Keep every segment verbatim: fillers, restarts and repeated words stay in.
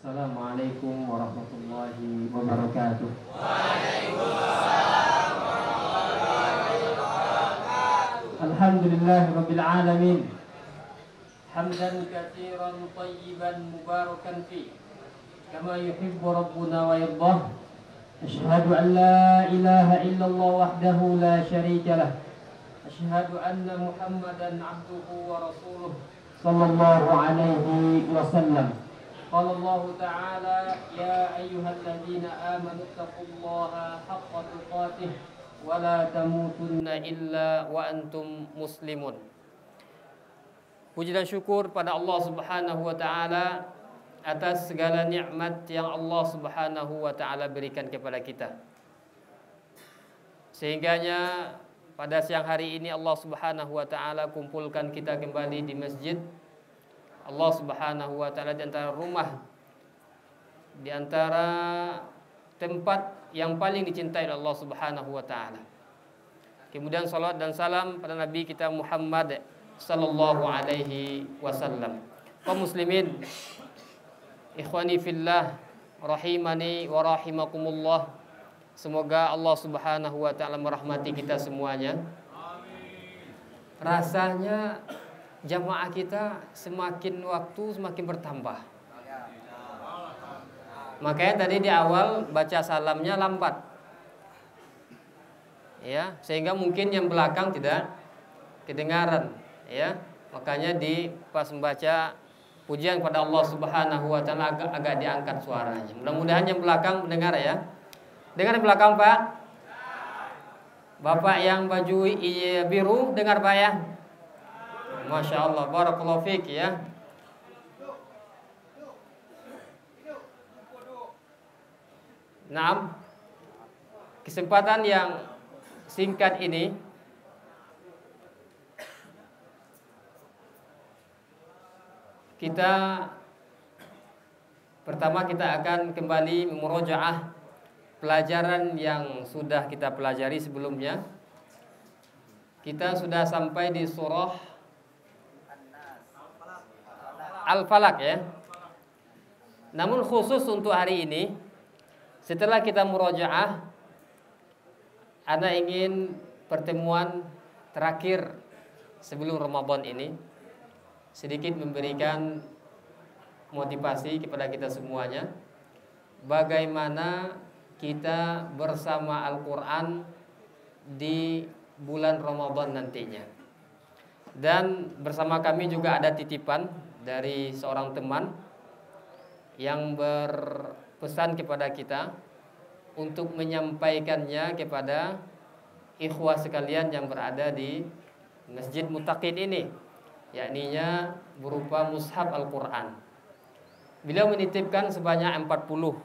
Assalamualaikum warahmatullahi wabarakatuh. Waalaikumsalam warahmatullahi wabarakatuh. Alhamdulillah rabbil alamin. Hamdan katsiran thayyiban mubarakan fi kama yuhibbu rabbuna wa yardah. Asyhadu an la ilaha illallah wahdahu la syarika lah. Asyhadu anna Muhammadan abduhu wa rasuluh sallallahu alaihi wasallam. Qala Allah Ta'ala ya ayyuhalladzina amanu taqullaha haqqa tuqatih wa la tamutunna illa wa antum muslimun. Puji dan syukur pada Allah Subhanahu wa taala atas segala nikmat yang Allah Subhanahu wa taala berikan kepada kita. Sehingganya pada siang hari ini Allah Subhanahu wa taala kumpulkan kita kembali di masjid Allah Subhanahu wa taala, di antara rumah, di antara tempat yang paling dicintai oleh Allah Subhanahu wa taala. Kemudian salat dan salam pada Nabi kita Muhammad sallallahu alaihi wasallam. Kaum muslimin, ikhwani fillah, rahimani wa rahimakumullah. Semoga Allah Subhanahu wa taala merahmati kita semuanya. Rasanya jamaah kita semakin waktu semakin bertambah. Makanya tadi di awal baca salamnya lambat, ya, sehingga mungkin yang belakang tidak kedengaran, ya. Makanya di pas membaca pujian kepada Allah Subhanahu wa taala agak, agak diangkat suaranya. Mudah-mudahan yang belakang mendengar, ya. Dengar di belakang, Pak. Bapak yang baju biru dengar, Pak, ya. Masya Allah, barakallahu fiik, ya. Nah, kesempatan yang singkat ini kita pertama kita akan kembali memurojaah pelajaran yang sudah kita pelajari sebelumnya. Kita sudah sampai di surah Al-Falaq, ya. Namun khusus untuk hari ini, setelah kita murojaah, Ana ingin pertemuan terakhir sebelum Ramadan ini sedikit memberikan motivasi kepada kita semuanya, bagaimana kita bersama Al-Quran di bulan Ramadan nantinya. Dan bersama kami juga ada titipan dari seorang teman yang berpesan kepada kita untuk menyampaikannya kepada ikhwah sekalian yang berada di Masjid Muttaqin ini, yakninya berupa mushaf Al-Quran. Beliau menitipkan sebanyak empat puluh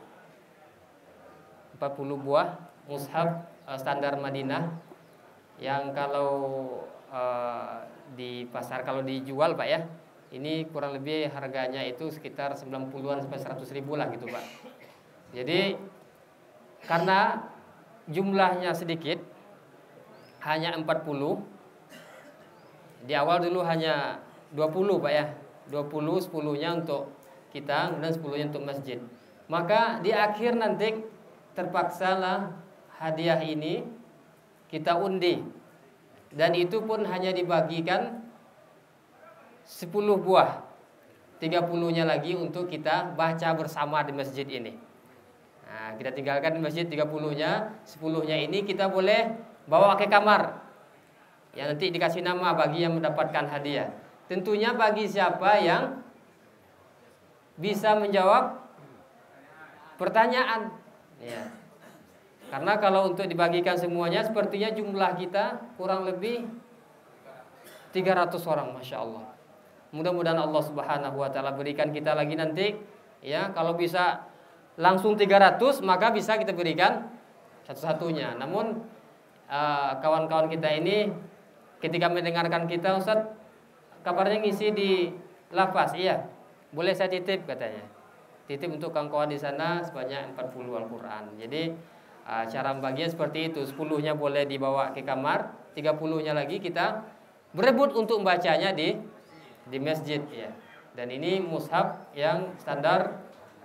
buah mushaf standar Madinah yang kalau uh, di pasar kalau dijual, Pak, ya, ini kurang lebih harganya itu sekitar sembilan puluhan sampai seratus ribu lah gitu, Pak. Jadi karena jumlahnya sedikit, hanya empat puluh. Di awal dulu hanya dua puluh, Pak, ya. dua puluh, sepuluhnya untuk kita dan sepuluhnya untuk masjid. Maka di akhir nanti terpaksalah hadiah ini kita undi. Dan itu pun hanya dibagikan sepuluh buah, tiga puluhnya lagi untuk kita baca bersama di masjid ini. Nah, kita tinggalkan di masjid tiga puluhnya, sepuluhnya ini kita boleh bawa ke kamar. Ya, nanti dikasih nama bagi yang mendapatkan hadiah. Tentunya bagi siapa yang bisa menjawab pertanyaan. Ya. Karena kalau untuk dibagikan semuanya sepertinya jumlah kita kurang lebih tiga ratus orang, Masya Allah. Mudah-mudahan Allah Subhanahu wa taala berikan kita lagi nanti, ya, kalau bisa langsung tiga ratus maka bisa kita berikan satu-satunya. Namun uh, kawan-kawan kita ini ketika mendengarkan kita, Ustaz, kabarnya ngisi di lapas, iya. Boleh saya titip, katanya. Titip untuk kawan-kawan di sana sebanyak empat puluh Al-Qur'an. Jadi uh, cara membaginya seperti itu, sepuluhnya boleh dibawa ke kamar, tiga puluhnya lagi kita berebut untuk membacanya di di masjid, ya. Dan ini mushaf yang standar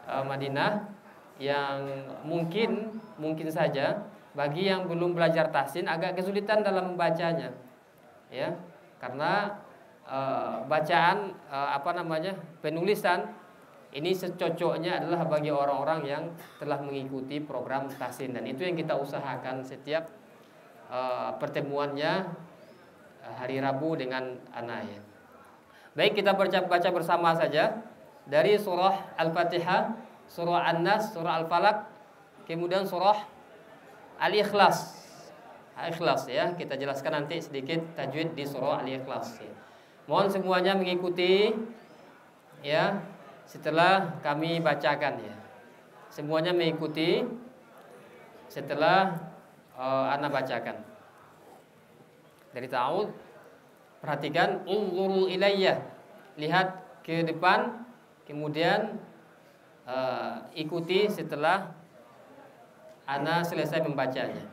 uh, Madinah yang mungkin mungkin saja bagi yang belum belajar tahsin agak kesulitan dalam membacanya, ya, karena uh, bacaan uh, apa namanya penulisan ini secocoknya adalah bagi orang-orang yang telah mengikuti program tahsin, dan itu yang kita usahakan setiap uh, pertemuannya uh, hari Rabu dengan anak, ya. Baik, kita baca baca bersama saja dari surah Al-Fatihah, surah An-Nas, surah Al-Falaq, kemudian surah Al-Ikhlas. Al-Ikhlas, ya, kita jelaskan nanti sedikit tajwid di surah Al-Ikhlas, ya. Mohon semuanya mengikuti, ya, setelah kami bacakan, ya. Semuanya mengikuti setelah uh, ana bacakan. Dari ta'awud, perhatikan, unzuru ilayya, lihat ke depan, kemudian uh, ikuti setelah ana selesai membacanya.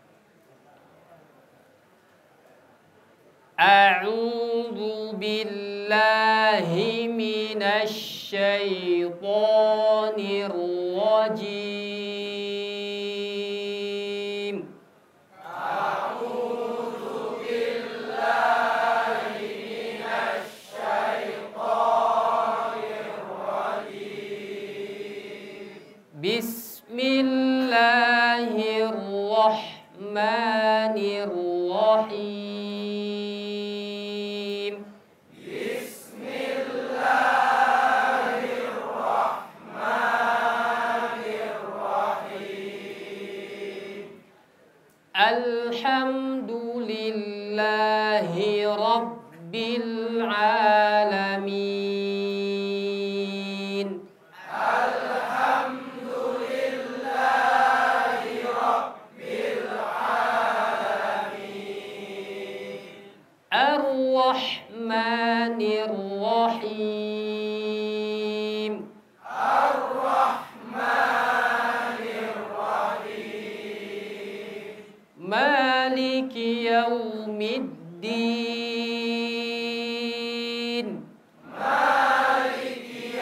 A'udzu billahi minasy syaithanir rajim. A'udzu billahi minasy syaithanir rajim. Bismillahirrahmanirrahim. Alhamdulillahi Rabbil Alamin. Alhamdulillahi Rabbil Alamin. Ar-Rahmanir Rahim. Ar-Rahmanir Rahim. Maliki yaumiddin. Maliki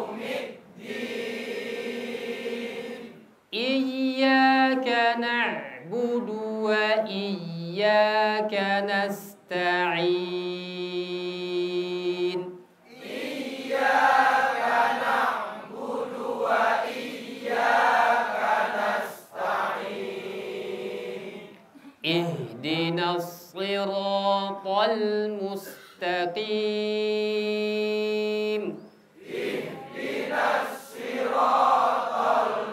yaumiddin. Iyyaka na'budu wa iyyaka nasta'in. Iyyaka na'budu wa iyyaka nasta'in. Ihdinas siratal mustaqim. Ihdinas siratal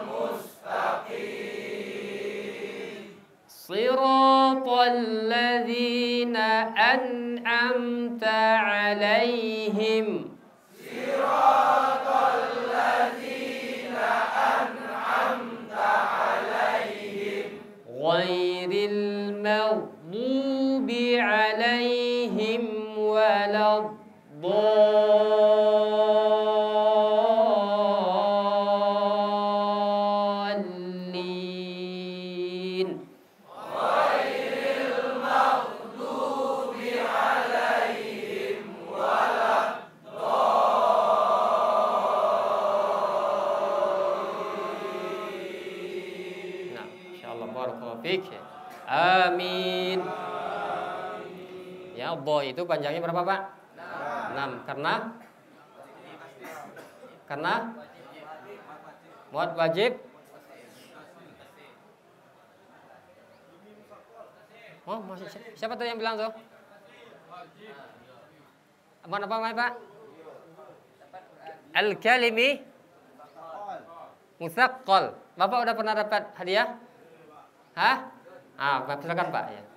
mustaqim. Siratal ladzina an'amta 'alaihim. Siratal ladzina an'amta 'alaihim. Ghairil maghdubi 'alaihim waladdallin. Ghairil maghdubi 'alaihim waladdallin. Nah, insyaallah barakallahu fiik. Amin. Ya, bo itu panjangnya berapa, Pak? enam. Karena karena muat wajib. Oh, masih siapa tadi yang bilang tuh? Apa apa, Pak? Al-kalimi musaqqal. Bapak udah pernah dapat hadiah? Hah? Ah, silakan, Pak, ya.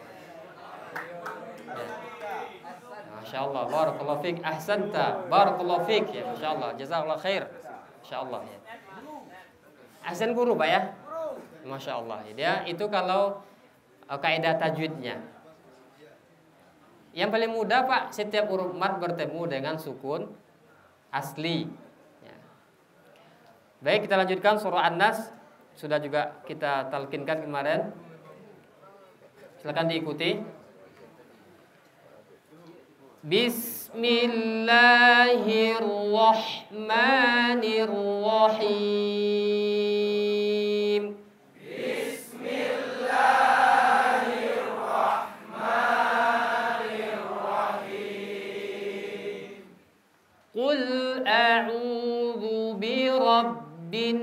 Masya Allah, barakallahu fiik, ahsanta, barakallahu fiik, ya, Masya Allah, jazakallah khair, Masya Allah, ya. Ahsan guru, Pak, ya. Masya Allah, ya. Itu kalau uh, kaidah tajwidnya. Yang paling mudah, Pak, setiap huruf mad bertemu dengan sukun asli, ya. Baik, kita lanjutkan surah An-Nas, sudah juga kita talkinkan kemarin. Silakan diikuti. Bis Bismillahirrahmanirrahim. Bismillahirrahmanirrahim. Qul a'udzu birabbin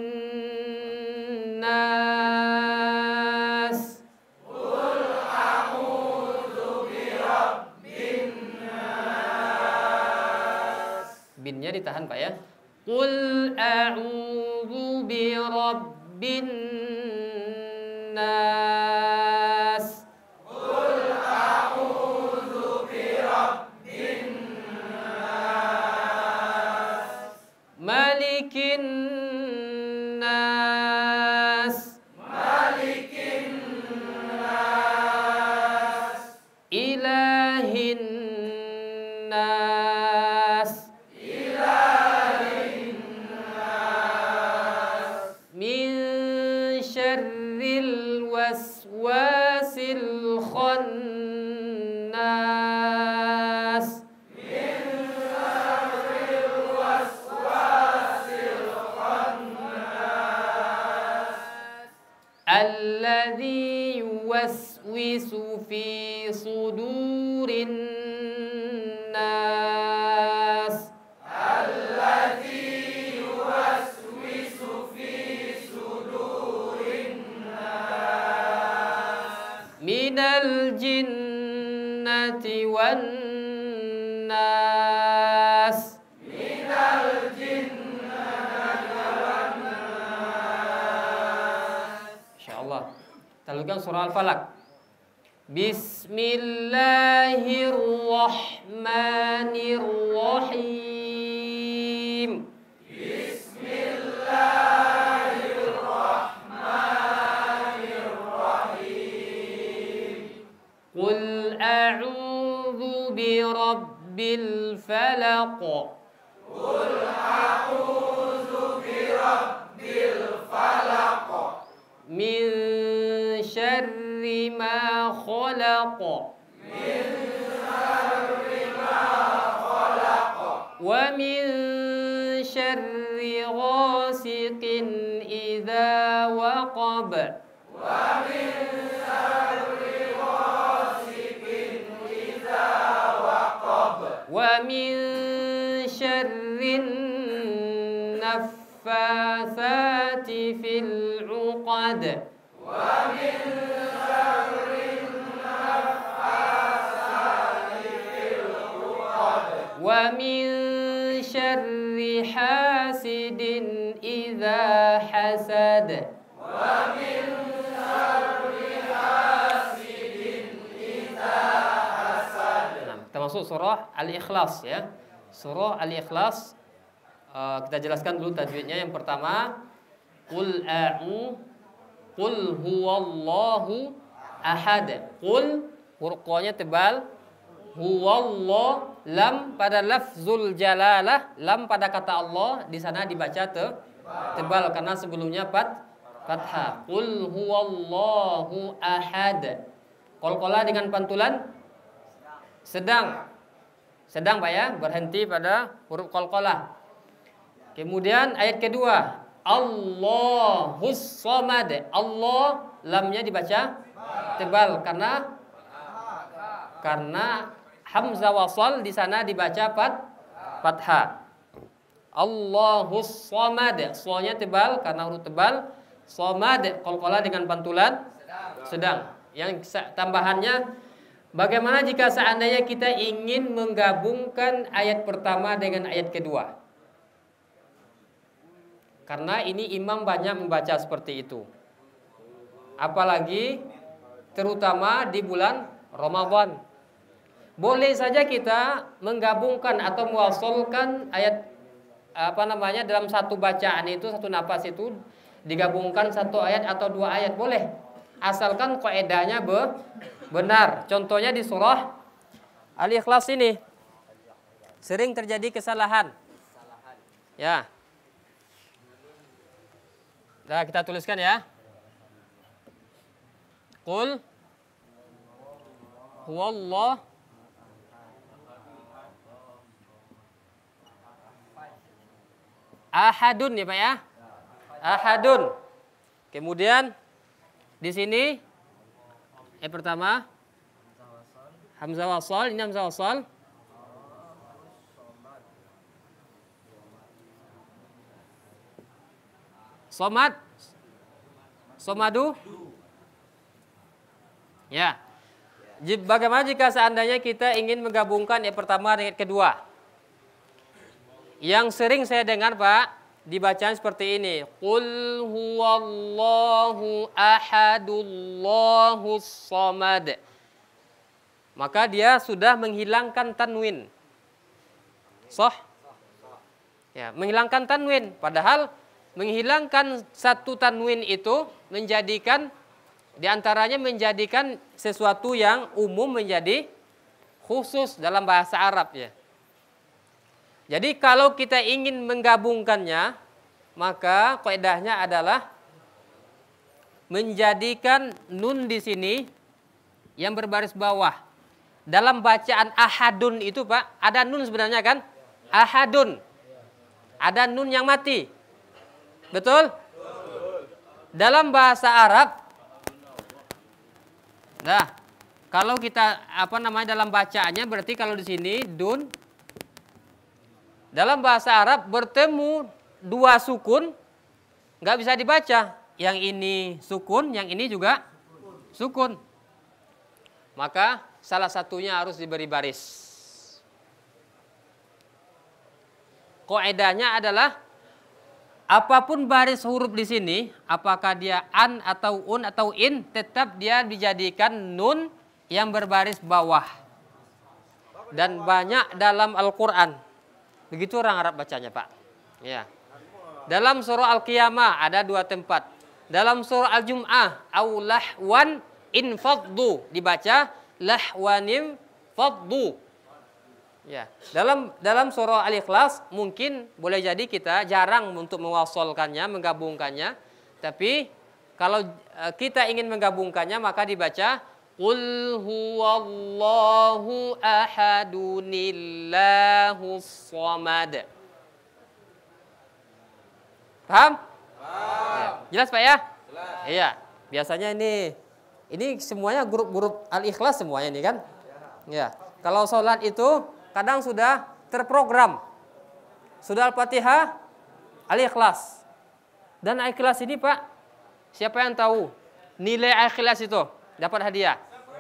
nas. Qul a'udzu birabbin nas. Binnya ditahan Pak ya. Qul a'udzu birabbin nas. Qul a'udzu birabbin nas. Malikin nas. Malikin nas. Ilahin nas. Ilahin nas. Min syarril waswasil khannas. Min syarril waswasil khannas. Alladzi yuwaswisu fi sudurin nas. Alladzi yuwaswisu fi sudurin nas. Minal jinnati wan nas. Minal jinnati wan nas. Insyaallah. Talukan surah Al-Falaq. Bismillahirrahmanirrahim. Bismillahirrahmanirrahim. Qul a'udzu birabbil falaq. Qul a'udzu birabbil falaq. Min syarri ma khalaq. Min syarri ma khalaq. Wa min syarri ghasiqin idza waqab. Wa min syarri ghasiqin idza waqab. Wa min syarrin naffatsati fil 'uqad. Wa min syarri naffatsati fil 'uqad. Wa min syarri hasidin idza hasad. Wa min syarri hasidin idza hasad. Nah, termasuk surah Al-Ikhlas ya. Surah Al-Ikhlas uh, kita jelaskan dulu tajwidnya. Yang pertama, Qul a'u Qul huwallahu ahad. Qul huruf qa-nya tebal. Huwallah, lam pada lafzul jalalah, lam pada kata Allah di sana dibaca te, tebal karena sebelumnya fat fathah. Qul huwallahu ahad. Qalqalah dengan pantulan sedang. Sedang Pak ya, berhenti pada huruf qalqalah. Kemudian ayat kedua, Allahus Samad. Allah, lamnya dibaca tebal karena karena hamzah wasal di sana dibaca fat fathah. Allahus Samad. Soalnya tebal karena huruf tebal. Samad qalqalah dengan pantulan sedang. Yang tambahannya, bagaimana jika seandainya kita ingin menggabungkan ayat pertama dengan ayat kedua? Karena ini imam banyak membaca seperti itu. Apalagi terutama di bulan Ramadan. Boleh saja kita menggabungkan atau mewasolkan ayat apa namanya dalam satu bacaan itu, satu napas itu digabungkan satu ayat atau dua ayat boleh. Asalkan kaidahnya be benar. Contohnya di surah Al-Ikhlas ini sering terjadi kesalahan. Ya. Nah, kita tuliskan ya. Qul huwallah Ahadun ya Pak ya. Ahadun. Kemudian di sini yang pertama hamzah wasal, ini hamzah wasal. Somad. Somadu. Ya. Bagaimana jika seandainya kita ingin menggabungkan yang pertama dengan kedua? Yang sering saya dengar Pak, dibacaan seperti ini. Qul huwallahu ahadullahu somad. Maka dia sudah menghilangkan tanwin. Soh? Ya, menghilangkan tanwin. Padahal menghilangkan satu tanwin itu menjadikan, diantaranya menjadikan sesuatu yang umum menjadi khusus dalam bahasa Arab ya. Jadi kalau kita ingin menggabungkannya, maka kaidahnya adalah menjadikan nun di sini yang berbaris bawah. Dalam bacaan ahadun itu Pak, ada nun sebenarnya kan? Ahadun. Ada nun yang mati. Betul? Dalam bahasa Arab, nah, kalau kita apa namanya dalam bacaannya berarti kalau di sini dun, dalam bahasa Arab bertemu dua sukun nggak bisa dibaca. Yang ini sukun, yang ini juga sukun. Maka salah satunya harus diberi baris. Kaidahnya adalah apapun baris huruf di sini, apakah dia an atau un atau in, tetap dia dijadikan nun yang berbaris bawah. Dan banyak dalam Al-Quran. Begitu orang Arab bacanya Pak. Ya. Dalam surah Al-Qiyamah ada dua tempat. Dalam surah Al-Jum'ah, au lahwan infaddu, dibaca lahwanim faddu. Ya, dalam dalam surah Al-Ikhlas mungkin boleh jadi kita jarang untuk mewasolkannya, menggabungkannya. Tapi kalau kita ingin menggabungkannya maka dibaca Qul huwallahu ahadunillahus somad. Paham? Paham. Ya. Jelas Pak ya? Jelas. Iya. Biasanya ini ini semuanya grup-grup Al-Ikhlas semuanya ini kan? Ya. Kalau sholat itu kadang sudah terprogram. Sudah Al-Fatihah, Al-Ikhlas. Dan Al-Ikhlas ini Pak, siapa yang tahu nilai Al-Ikhlas itu dapat hadiah?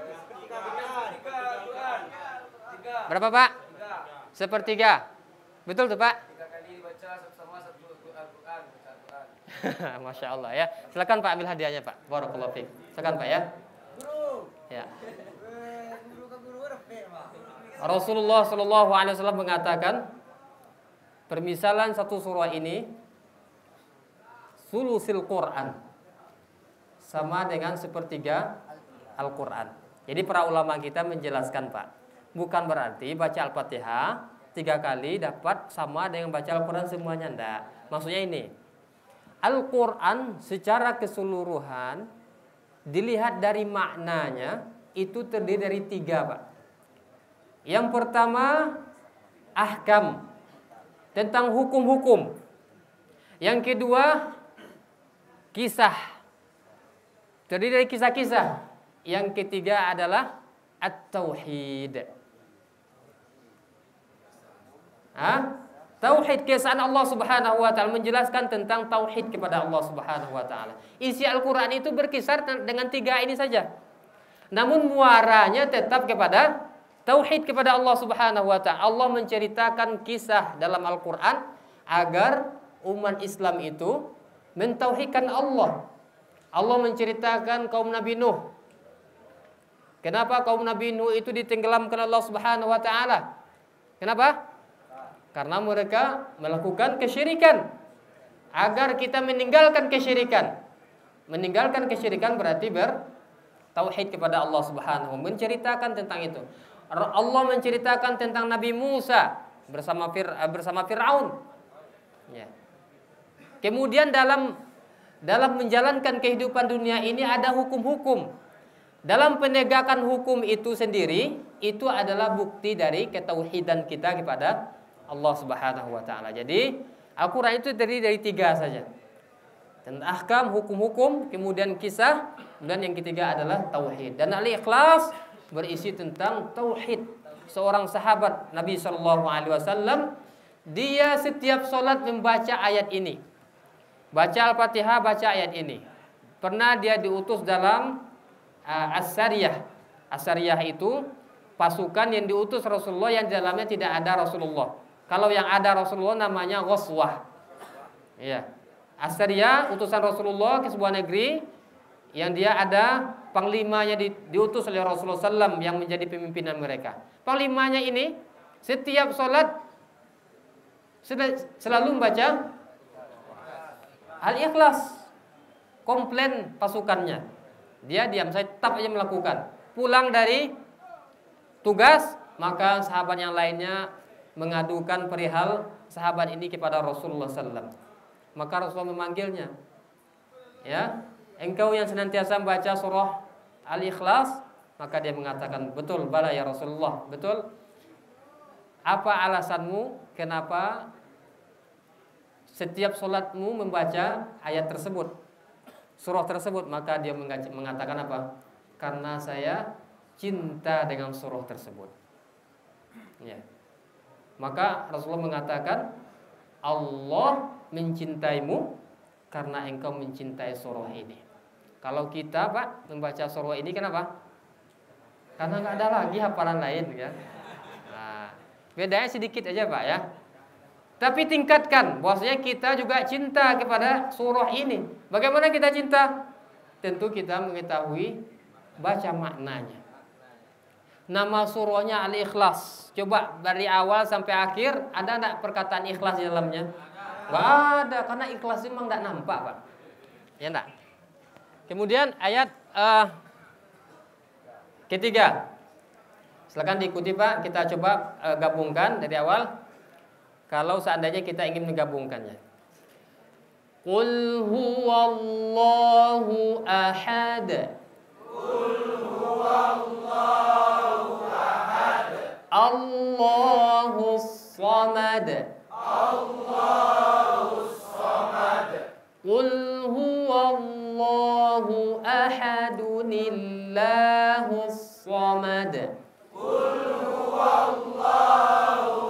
Berapa Pak? Sepertiga. Betul tuh Pak? Tiga kali baca sama satu Al-Quran. Masya Allah ya. Silakan Pak ambil hadiahnya Pak. Barakallahu fiik. Silakan Pak ya. Ya. Rasulullah Shallallahu Alaihi Wasallam mengatakan permisalan satu surah ini sulusil Quran sama dengan sepertiga Al-Quran. Jadi para ulama kita menjelaskan Pak, bukan berarti baca Al-Fatihah tiga kali dapat sama dengan baca Al-Quran semuanya, enggak. Maksudnya ini, Al-Quran secara keseluruhan dilihat dari maknanya itu terdiri dari tiga Pak. Yang pertama ahkam, tentang hukum-hukum. Yang kedua kisah, terdiri dari kisah-kisah. Yang ketiga adalah at-tauhid. Hah? Tauhid, keesaan Allah Subhanahu wa taala, menjelaskan tentang tauhid kepada Allah Subhanahu wa taala. Isi Al-Qur'an itu berkisar dengan tiga ini saja. Namun muaranya tetap kepada tauhid kepada Allah Subhanahu wa taala. Allah menceritakan kisah dalam Al-Qur'an agar umat Islam itu mentauhidkan Allah. Allah menceritakan kaum Nabi Nuh. Kenapa kaum Nabi Nuh itu ditenggelamkan Allah Subhanahu wa taala? Kenapa? Karena mereka melakukan kesyirikan. Agar kita meninggalkan kesyirikan. Meninggalkan kesyirikan berarti bertauhid kepada Allah Subhanahu wa taala. Menceritakan tentang itu. Allah menceritakan tentang Nabi Musa bersama Fir, bersama Firaun. Ya. Kemudian dalam dalam menjalankan kehidupan dunia ini ada hukum-hukum. Dalam penegakan hukum itu sendiri itu adalah bukti dari ketauhidan kita kepada Allah Subhanahu wa taala. Jadi Al-Quran itu terdiri dari tiga saja. Dan ahkam, hukum-hukum, kemudian kisah, dan yang ketiga adalah tauhid. Dan Al-Ikhlas berisi tentang tauhid. Seorang sahabat Nabi shallallahu alaihi wasallam, dia setiap sholat membaca ayat ini. Baca Al-Fatihah, baca ayat ini. Pernah dia diutus dalam uh, As-Sariyah. As-Sariyah itu pasukan yang diutus Rasulullah yang di dalamnya tidak ada Rasulullah. Kalau yang ada Rasulullah namanya Ghazwah. Iya. As-Sariyah utusan Rasulullah ke sebuah negeri yang dia ada panglimanya di, diutus oleh Rasulullah shallallahu alaihi wasallam yang menjadi pimpinan mereka. Panglimanya ini setiap sholat selalu membaca Al-Ikhlas. Komplain pasukannya, dia diam saja, tetap aja melakukan. Pulang dari tugas, maka sahabat yang lainnya mengadukan perihal sahabat ini kepada Rasulullah shallallahu alaihi wasallam. Maka Rasulullah memanggilnya, ya, engkau yang senantiasa membaca surah Al-Ikhlas. Maka dia mengatakan, betul, bala ya Rasulullah, betul. Apa alasanmu kenapa setiap sholatmu membaca ayat tersebut, surah tersebut? Maka dia mengatakan apa? Karena saya cinta dengan surah tersebut. Ya. Maka Rasulullah mengatakan, Allah mencintaimu karena engkau mencintai surah ini. Kalau kita, Pak, membaca surah ini kenapa? Karena nggak ada lagi hafalan lain, ya. Nah, bedanya sedikit aja, Pak, ya. Tapi tingkatkan bahwasanya kita juga cinta kepada surah ini. Bagaimana kita cinta? Tentu kita mengetahui baca maknanya. Nama surahnya Al-Ikhlas. Coba dari awal sampai akhir ada enggak perkataan ikhlas di dalamnya? Enggak ada, karena ikhlas memang enggak nampak, Pak. Ya enggak? Kemudian ayat uh, ketiga. Silakan diikuti, Pak. Kita coba uh, gabungkan dari awal. Kalau seandainya kita ingin menggabungkannya. Qul huwallahu ahad. Qul huwallahu ahad. Allahus samad. Allahus samad. Qul huwallahu ahadunillahus samad. Qul huwallahu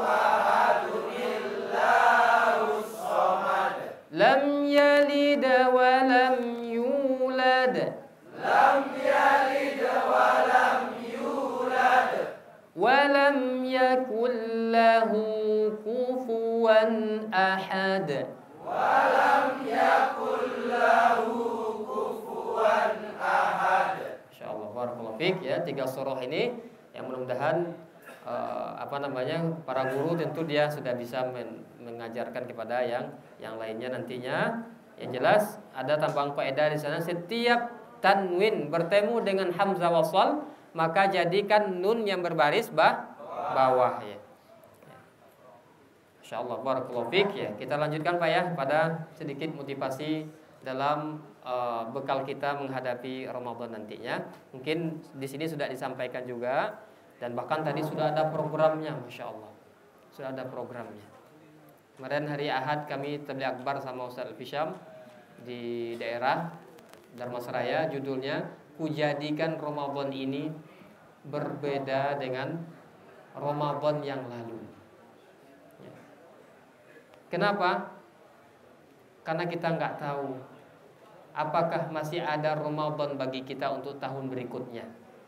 ahadunillahus samad. Lam yalid wa lam yulad. Lam yalid wa lam yulad. Wa lam yakul lahu kufuwan ahad. Wa lam yakul lahu kufuwan ahad. Insyaallah, barakallahu fiik, ya, tiga surah ini yang mudah-mudahan uh, apa namanya para guru tentu dia sudah bisa men mengajarkan kepada yang yang lainnya nantinya. Yang jelas ada tambahan faedah di sana, setiap tanwin bertemu dengan hamzah wasal maka jadikan nun yang berbaris bah, bawah, ya. Insyaallah, barakallahu fiik, ya. Kita lanjutkan, Pak, ya, pada sedikit motivasi dalam uh, bekal kita menghadapi Ramadan nantinya. Mungkin di sini sudah disampaikan juga dan bahkan tadi sudah ada programnya, Masya Allah. Sudah ada programnya. Kemarin hari Ahad kami tabligh akbar sama Ustaz Al-Fisham di daerah Dharmasraya, judulnya Kujadikan Ramadan ini berbeda dengan Ramadan yang lalu. Ya. Kenapa? Karena kita nggak tahu apakah masih ada Ramadan bagi kita untuk tahun berikutnya.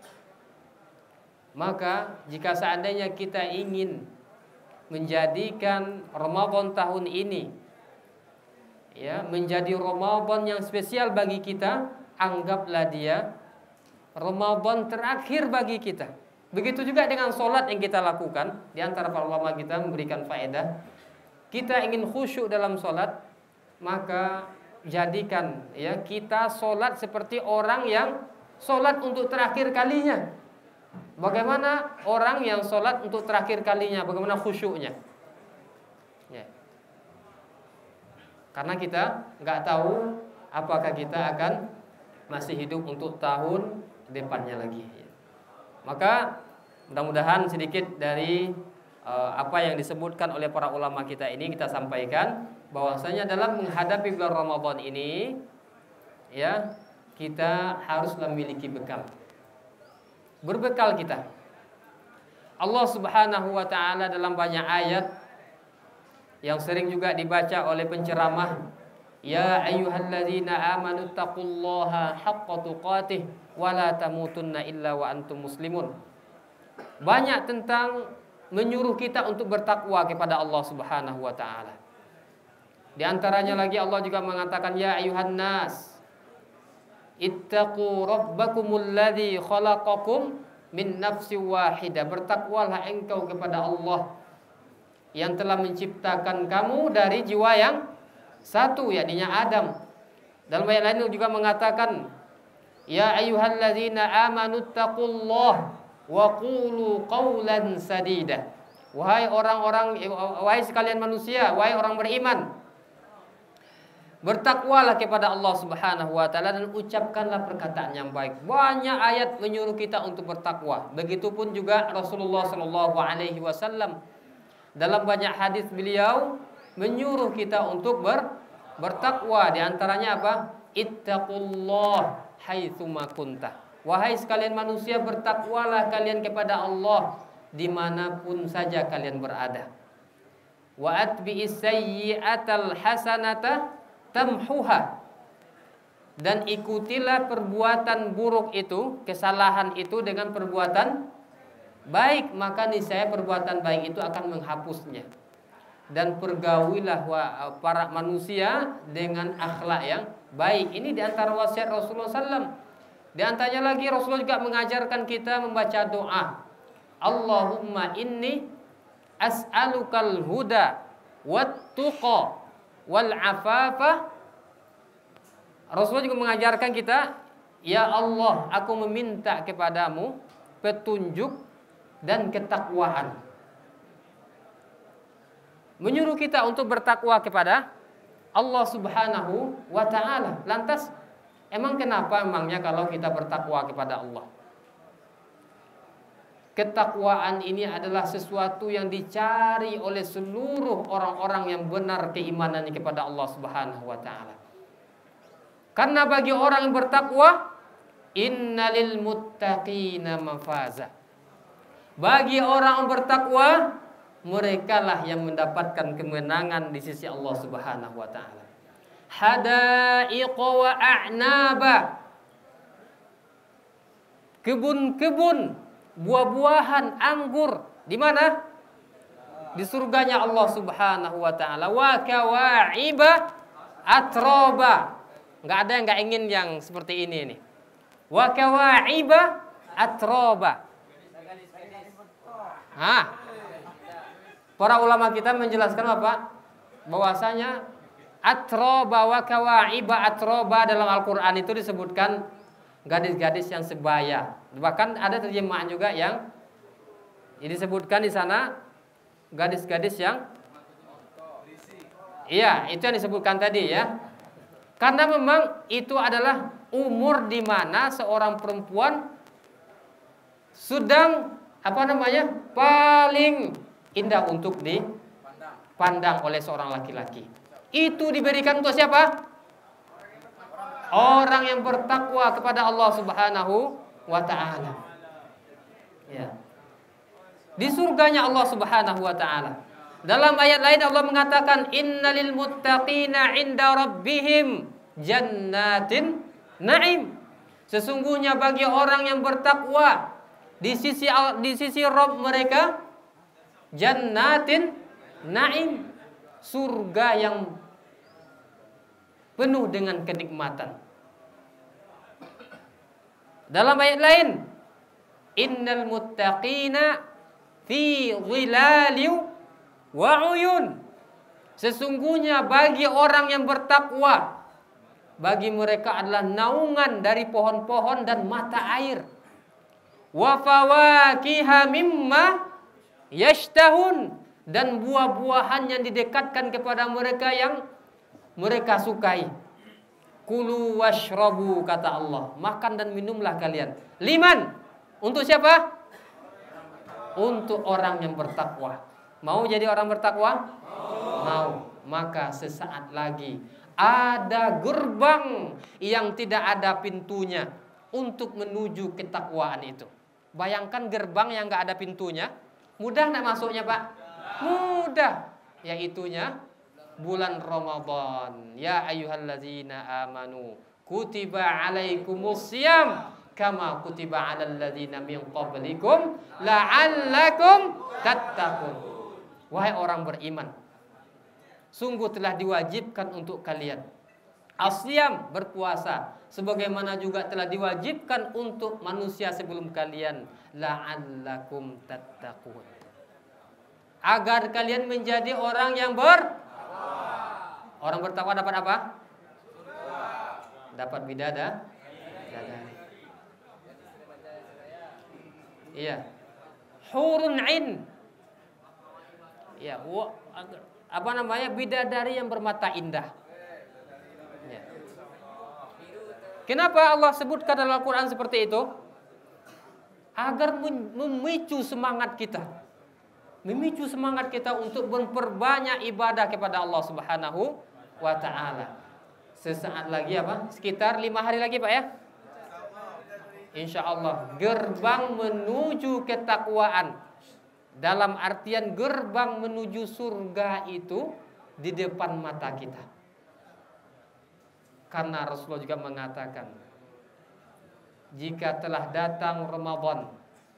Maka jika seandainya kita ingin menjadikan Ramadan tahun ini, ya, menjadi Ramadan yang spesial bagi kita, anggaplah dia Ramadan terakhir bagi kita. Begitu juga dengan sholat yang kita lakukan. Di antara para ulama kita memberikan faedah, kita ingin khusyuk dalam sholat, maka jadikan, ya, kita sholat seperti orang yang sholat untuk terakhir kalinya. Bagaimana orang yang sholat untuk terakhir kalinya, bagaimana khusyuknya, ya. Karena kita nggak tahu apakah kita akan masih hidup untuk tahun depannya lagi, ya. Maka mudah-mudahan sedikit dari uh, apa yang disebutkan oleh para ulama kita ini kita sampaikan. bahwasanya dalam menghadapi bulan Ramadan ini ya, kita haruslah memiliki bekal. Berbekal kita. Allah Subhanahu wa taala dalam banyak ayat yang sering juga dibaca oleh penceramah, ya ayyuhalladzina amanu taqullaha haqqa tuqatih wa la tamutunna illa wa antum muslimun. Banyak tentang menyuruh kita untuk bertakwa kepada Allah Subhanahu wa taala. Di antaranya lagi Allah juga mengatakan, ya ayuhan nas ittaqu rabbakumul ladzi khalaqakum min nafsin wahidah. Bertakwalah engkau kepada Allah yang telah menciptakan kamu dari jiwa yang satu, yakni Adam. Dalam ayat lain juga mengatakan, ya ayyuhalladzina amanu taqullaha wa qulu qawlan sadida. Wahai orang-orang, wahai sekalian manusia, wahai orang beriman, bertakwalah kepada Allah Subhanahu wa taala dan ucapkanlah perkataan yang baik. Banyak ayat menyuruh kita untuk bertakwa. Begitupun juga Rasulullah sallallahu alaihi wasallam dalam banyak hadis beliau menyuruh kita untuk ber, bertakwa. Di antaranya apa? Ittaqullah haitsuma kunta. Wahai sekalian manusia, bertakwalah kalian kepada Allah dimanapun saja kalian berada. Wa atbi'is sayyi'atal hasanata tamhuha. Dan ikutilah perbuatan buruk itu, kesalahan itu dengan perbuatan baik, maka niscaya perbuatan baik itu akan menghapusnya. Dan pergaulilah para manusia dengan akhlak yang baik. Ini diantara wasiat Rasulullah sallallahu alaihi wasallam. Di antaranya lagi Rasulullah juga mengajarkan kita membaca doa, Allahumma inni as'alukal huda wat tuqa wal afafa. Rasulullah juga mengajarkan kita, ya Allah, aku meminta kepadamu petunjuk dan ketakwaan. Menyuruh kita untuk bertakwa kepada Allah Subhanahu wa ta'ala. Lantas, emang kenapa emangnya kalau kita bertakwa kepada Allah? Ketakwaan ini adalah sesuatu yang dicari oleh seluruh orang-orang yang benar keimanannya kepada Allah Subhanahu wa ta'ala. Karena bagi orang yang bertakwa, innalil muttaqina mafaza. Bagi orang yang bertakwa, merekalah yang mendapatkan kemenangan di sisi Allah Subhanahu wa ta'ala. Hadaiqa wa a'naba. Kebun-kebun, buah-buahan, anggur. Di mana? Di surganya Allah Subhanahu wa ta'ala. Wa kawa'iba atroba. Enggak ada yang enggak ingin yang seperti ini nih. Wa kawa'iba atroba. Hah? Para ulama kita menjelaskan apa? Bahwasanya atroba wa kawa'iba atroba dalam Al-Qur'an itu disebutkan gadis-gadis yang sebaya. Bahkan ada terjemahan juga yang disebutkan di sana gadis-gadis yang, iya, itu yang disebutkan tadi ya. Karena memang itu adalah umur di mana seorang perempuan sedang apa namanya? Paling indah untuk dipandang oleh seorang laki-laki. Itu diberikan untuk siapa? Orang yang bertakwa kepada Allah Subhanahu wa ta'ala. Ya. Di surganya Allah Subhanahu wa ta'ala. Dalam ayat lain Allah mengatakan, innalil muttaqina inda rabbihim jannatin na'im. Sesungguhnya bagi orang yang bertakwa di sisi di sisi Rabb mereka jannatin na'im, surga yang penuh dengan kenikmatan. Dalam ayat lain, innal muttaqina fi dhilaliw wa uyun. Sesungguhnya bagi orang yang bertakwa, bagi mereka adalah naungan dari pohon-pohon dan mata air. Wa fawakiha mimma yashtahun, dan buah-buahan yang didekatkan kepada mereka yang mereka sukai. Kulu washrabu, kata Allah, makan dan minumlah kalian. Liman, untuk siapa? Untuk orang yang bertakwa. Mau jadi orang bertakwa? Mau. maka sesaat lagi ada gerbang yang tidak ada pintunya untuk menuju ketakwaan itu. Bayangkan gerbang yang nggak ada pintunya, mudah nggak masuknya Pak? Mudah, yaitunya bulan Ramadan. Ya ayyuhalladzina amanu kutiba alaikumus syiyam kama kutiba alal ladzina min qablikum la'allakum tattaqun. Wahai orang beriman, sungguh telah diwajibkan untuk kalian asyam, berpuasa, sebagaimana juga telah diwajibkan untuk manusia sebelum kalian, la'allakum tattaqun, agar kalian menjadi orang yang ber orang bertakwa. Dapat apa? Dapat bidada bidadari. Iya, hurun ain. Ya, apa namanya, bidadari yang bermata indah. Ya. Kenapa Allah sebutkan dalam Al-Quran seperti itu? Agar memicu semangat kita, memicu semangat kita untuk memperbanyak ibadah kepada Allah Subhanahu wa ta'ala. Sesaat lagi apa? Sekitar lima hari lagi Pak ya, insya Allah gerbang menuju ketakwaan, dalam artian gerbang menuju surga itu di depan mata kita. Karena Rasulullah juga mengatakan, jika telah datang Ramadan,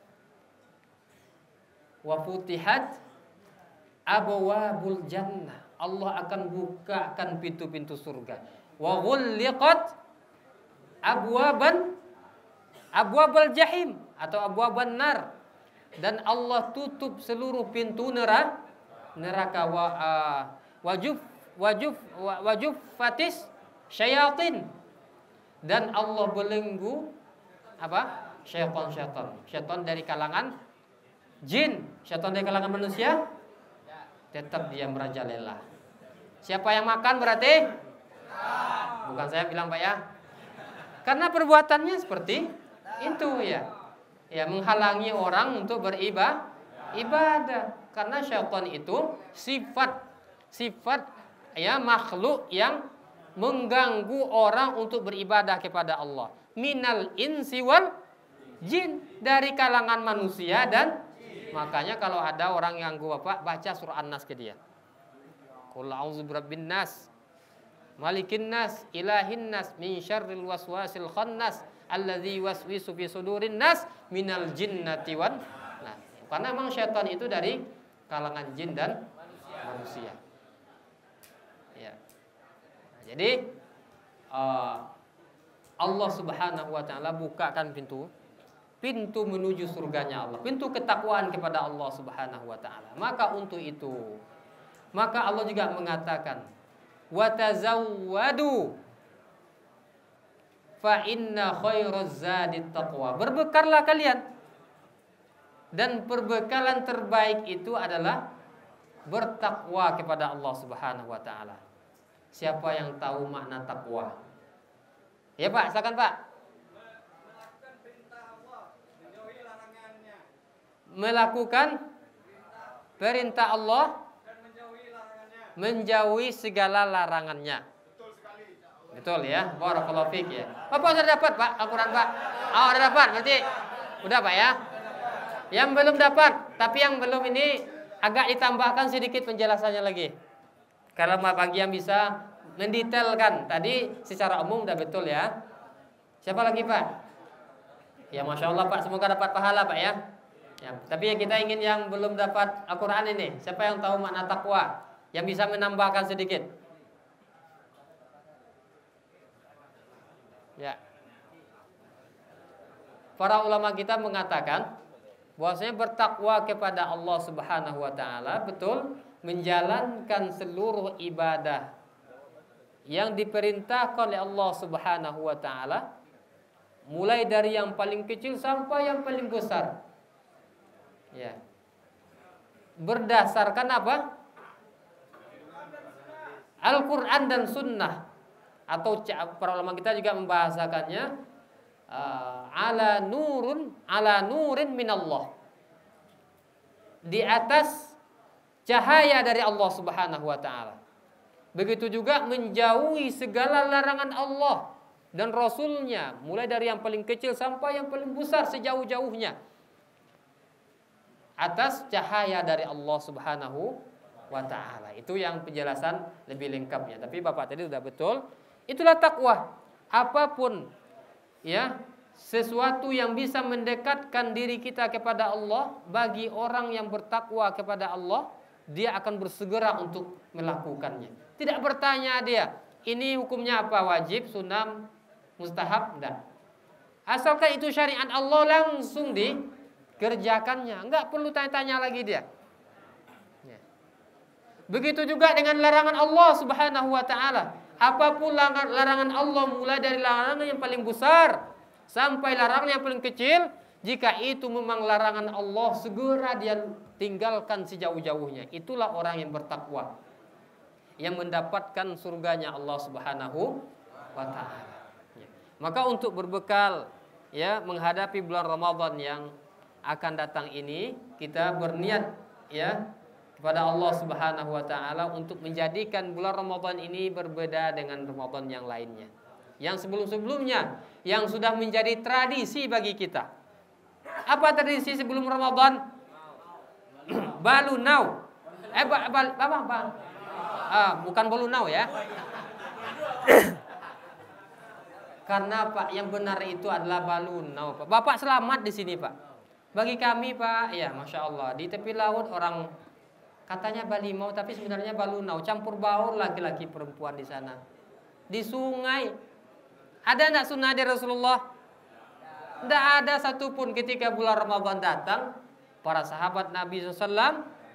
wa futihat abwabul jannah, Allah akan bukakan pintu-pintu surga. Wa ghulliqat abwaban abwabal jahim atau abwaban nar, dan Allah tutup seluruh pintu neraka neraka wa uh, wajuf wajuf wajuf fatis syayatin, dan Allah belenggu apa? Syaitan-syaitan. Syaitan dari kalangan jin, syaitan dari kalangan manusia tetap dia merajalela. Siapa yang makan berarti? Bukan saya bilang Pak ya. Karena perbuatannya seperti itu ya. Ya, menghalangi orang untuk beribadah, ibadah. Karena syaitan itu sifat sifat ya makhluk yang mengganggu orang untuk beribadah kepada Allah. Minal insi wal jin, dari kalangan manusia dan makanya kalau ada orang yang ganggu Bapak, baca surah An-Nas ke dia. Qul a'udzu birabbin nas, malikin nas, ilahin nas, min syarril waswasil khannas, alladzi waswisu fi sudurin nas minal jinnati wan nas. Karena memang syaitan itu dari kalangan jin dan manusia. Ya. Nah, jadi uh, Allah Subhanahu wa taala bukakan pintu pintu menuju surganya Allah, pintu ketakwaan kepada Allah Subhanahu wa taala. Maka untuk itu, maka Allah juga mengatakan, wa tazawwadu fa inna khairaz zadit taqwa. Berbekallah kalian, dan perbekalan terbaik itu adalah bertakwa kepada Allah Subhanahu wa taala. Siapa yang tahu makna takwa? Ya Pak, silakan Pak. Melakukan perintah Allah, menjauhi segala larangannya. Betul ya, barakallahu fiik ya. Bapak sudah dapat Pak Al-Quran Pak? Oh, sudah dapat, berarti udah Pak ya. Yang belum dapat, tapi yang belum ini agak ditambahkan sedikit penjelasannya lagi. Kalau bagi yang bisa mendetailkan, tadi secara umum udah betul ya. Siapa lagi Pak? Ya Masya Allah Pak, semoga dapat pahala Pak ya. Ya, tapi kita ingin yang belum dapat Al-Quran ini. Siapa yang tahu makna takwa? Yang bisa menambahkan sedikit. Ya. Para ulama kita mengatakan bahwasanya bertakwa kepada Allah Subhanahu wa taala betul menjalankan seluruh ibadah yang diperintahkan oleh Allah Subhanahu wa taala, mulai dari yang paling kecil sampai yang paling besar. Ya. Berdasarkan apa? Al-Quran dan Sunnah, atau para ulama kita juga membahasakannya uh, ala nurun ala nurin minallah, di atas cahaya dari Allah Subhanahu wa taala. Begitu juga menjauhi segala larangan Allah dan Rasulnya, mulai dari yang paling kecil sampai yang paling besar sejauh-jauhnya, atas cahaya dari Allah Subhanahu wa ta'ala. Itu yang penjelasan lebih lengkapnya. Tapi Bapak tadi sudah betul. Itulah takwa. Apapun ya, sesuatu yang bisa mendekatkan diri kita kepada Allah, bagi orang yang bertakwa kepada Allah, dia akan bersegera untuk melakukannya. Tidak bertanya dia, ini hukumnya apa, wajib, sunnah, mustahab, enggak. Asalkan itu syariat Allah, langsung dikerjakannya. Enggak perlu tanya-tanya lagi dia. Ya. Begitu juga dengan larangan Allah Subhanahu wa ta'ala. Apapun larangan Allah, mulai dari larangan yang paling besar sampai larangan yang paling kecil, jika itu memang larangan Allah, segera dia tinggalkan sejauh-jauhnya. Itulah orang yang bertakwa, yang mendapatkan surganya Allah Subhanahu wa ta'ala. Ya. Maka untuk berbekal ya menghadapi bulan Ramadan yang akan datang ini, kita berniat ya kepada Allah Subhanahu wa ta'ala untuk menjadikan bulan Ramadan ini berbeda dengan Ramadan yang lainnya, yang sebelum-sebelumnya, yang sudah menjadi tradisi bagi kita. Apa tradisi sebelum Ramadan? Balunau. Eh, ba, ba, ba, ba, ba. Ah, bukan balunau ya. Karena Pak, yang benar itu adalah balunau, Pak. Bapak selamat di sini, Pak. Bagi kami, Pak, ya Masya Allah, di tepi laut orang katanya balimau, tapi sebenarnya balunau, campur baur laki-laki perempuan di sana. Di sungai. Ada enggak sunnah dari Rasulullah? Tidak ada satupun. Ketika bulan Ramadan datang, para sahabat Nabi shallallahu alaihi wasallam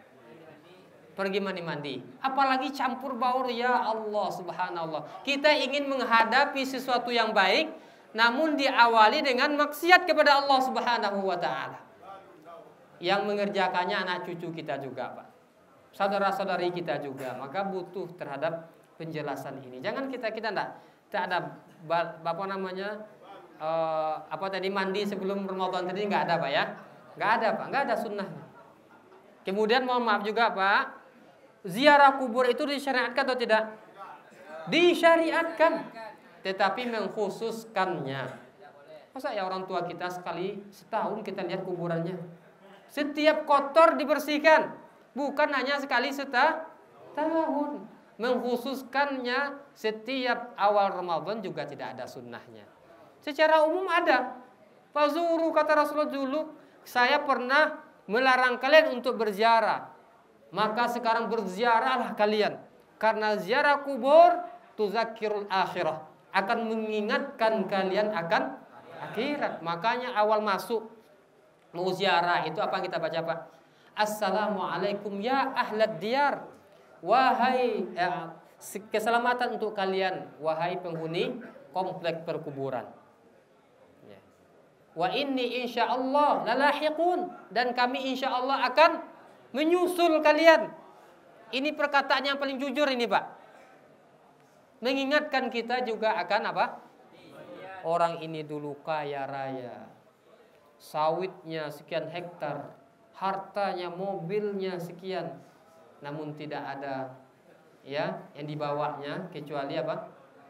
pergi mandi-mandi. Apalagi campur baur, ya Allah subhanallah. Kita ingin menghadapi sesuatu yang baik, namun diawali dengan maksiat kepada Allah Subhanahu wa ta'ala. Yang mengerjakannya anak cucu kita juga, Pak. Saudara-saudari kita juga. Maka butuh terhadap penjelasan ini. Jangan kita kita enggak tak ada apa namanya uh, apa tadi mandi sebelum Ramadan tadi enggak ada, Pak ya. Enggak ada, Pak. Enggak ada sunnahnya. Kemudian mohon maaf juga, Pak, ziarah kubur itu disyariatkan atau tidak? Disyariatkan, tetapi mengkhususkannya. Masa ya orang tua kita sekali setahun kita lihat kuburannya? Setiap kotor dibersihkan, bukan hanya sekali setahun. Mengkhususkannya setiap awal Ramadan juga tidak ada sunnahnya. Secara umum ada. Fazuru, kata Rasulullah dulu, saya pernah melarang kalian untuk berziarah. Maka sekarang berziarahlah kalian. Karena ziarah kubur tuzakirul akhirah, akan mengingatkan kalian akan akhirat. Makanya awal masuk mau ziarah itu apa kita baca, Pak? Assalamualaikum ya ahlad diyar. Wahai ya, keselamatan untuk kalian, wahai penghuni komplek perkuburan. Ya. Wa inni insyaallah lalahiqun, dan kami insyaallah akan menyusul kalian. Ini perkataan yang paling jujur ini, Pak. Mengingatkan kita juga akan apa? Orang ini dulu kaya raya, sawitnya sekian hektar, hartanya, mobilnya sekian, namun tidak ada ya yang dibawanya kecuali apa?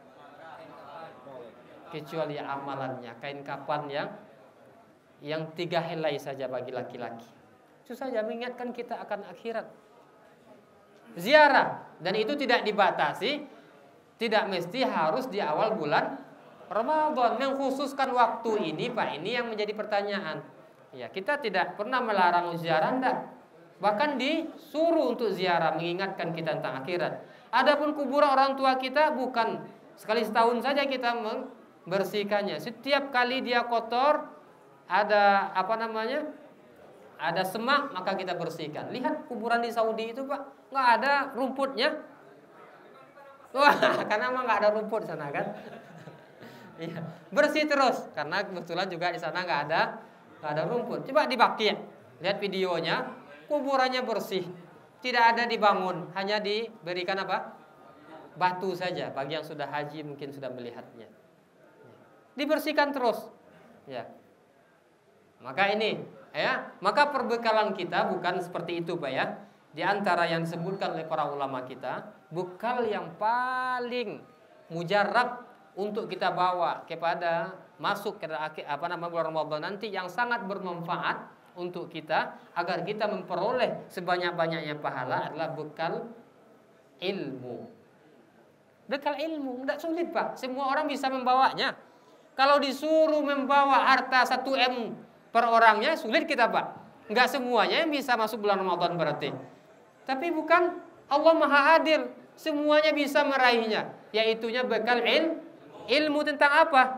Kecuali amalannya, kain kapan yang yang tiga helai saja bagi laki-laki. Itu saja mengingatkan kita akan akhirat. Ziarah, dan itu tidak dibatasi, tidak mesti harus di awal bulan Ramadan. Mengkhususkan waktu ini, Pak, ini yang menjadi pertanyaan. Ya, kita tidak pernah melarang ziarah, enggak. Bahkan disuruh untuk ziarah, mengingatkan kita tentang akhirat. Adapun kuburan orang tua kita bukan sekali setahun saja kita membersihkannya. Setiap kali dia kotor, ada apa namanya? Ada semak, maka kita bersihkan. Lihat kuburan di Saudi itu, Pak, nggak ada rumputnya. Wah, karena emang nggak ada rumput di sana kan. Iya, bersih terus karena kebetulan juga di sana nggak ada nggak ada rumput. Coba di Baqi', lihat videonya, kuburannya bersih, tidak ada dibangun, hanya diberikan apa? Batu saja. Bagi yang sudah haji mungkin sudah melihatnya. Dibersihkan terus, ya. Maka ini, ya, maka perbekalan kita bukan seperti itu, Pak ya. Di antara yang disebutkan oleh para ulama kita, bekal yang paling mujarab untuk kita bawa kepada masuk ke apa nama bulan Ramadan nanti, yang sangat bermanfaat untuk kita agar kita memperoleh sebanyak-banyaknya pahala, adalah bekal ilmu. Bekal ilmu tidak sulit, Pak. Semua orang bisa membawanya. Kalau disuruh membawa harta satu M per orangnya, sulit kita, Pak. Enggak semuanya yang bisa masuk bulan Ramadan berarti. Tapi bukan, Allah Maha Adil, semuanya bisa meraihnya. Yaitunya bekal il, ilmu tentang apa?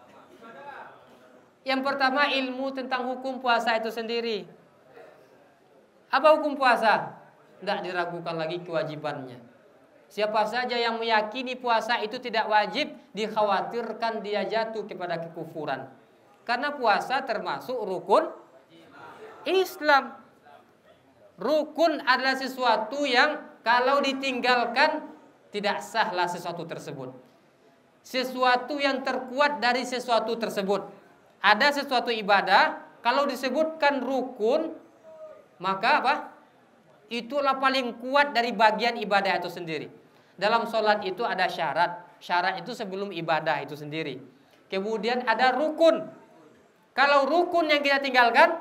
Yang pertama, ilmu tentang hukum puasa itu sendiri. Apa hukum puasa? Tidak diragukan lagi kewajibannya. Siapa saja yang meyakini puasa itu tidak wajib, dikhawatirkan dia jatuh kepada kekufuran. Karena puasa termasuk rukun Islam. Rukun adalah sesuatu yang kalau ditinggalkan tidak sahlah sesuatu tersebut. Sesuatu yang terkuat dari sesuatu tersebut. Ada sesuatu ibadah, kalau disebutkan rukun, maka apa? Itulah paling kuat dari bagian ibadah itu sendiri. Dalam sholat itu ada syarat. Syarat itu sebelum ibadah itu sendiri. Kemudian ada rukun. Kalau rukun yang kita tinggalkan,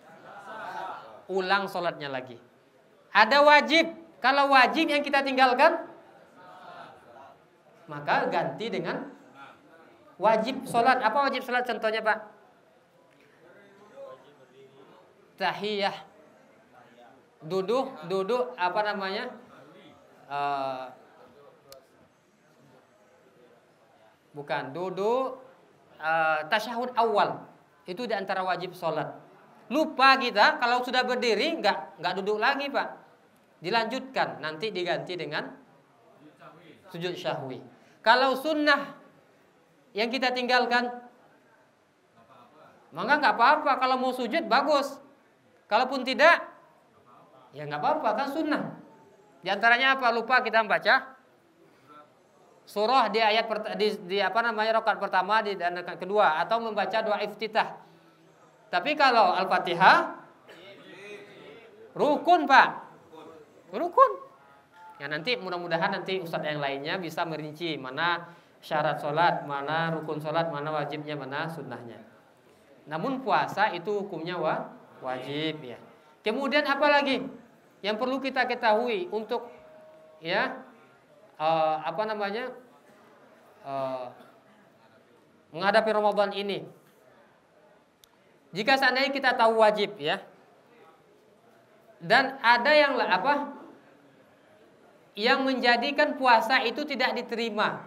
ulang sholatnya lagi. Ada wajib. Kalau wajib yang kita tinggalkan, maka ganti dengan wajib sholat. Apa wajib sholat contohnya, Pak? Tahiyah. Duduk, duduk apa namanya? Uh, bukan, duduk uh, tasyahud awal. Itu di antara wajib sholat. Lupa kita, kalau sudah berdiri nggak nggak duduk lagi, Pak. Dilanjutkan, nanti diganti dengan sujud syahwi. Kalau sunnah yang kita tinggalkan, maka nggak apa-apa. Kalau mau sujud bagus. Kalaupun tidak, ya nggak apa-apa, kan sunnah. Di antaranya apa? Lupa kita membaca surah di ayat di, di apa namanya rakaat pertama di dan rakaat kedua, atau membaca doa iftitah. Tapi kalau Al-Fatihah rukun, Pak. Rukun. Ya nanti mudah-mudahan nanti ustadz yang lainnya bisa merinci mana syarat sholat, mana rukun sholat, mana wajibnya, mana sunnahnya. Namun puasa itu hukumnya wa, wajib ya. Kemudian apa lagi yang perlu kita ketahui untuk ya uh, apa namanya uh, menghadapi Ramadan ini? Jika seandainya kita tahu wajib ya, dan ada yang apa yang menjadikan puasa itu tidak diterima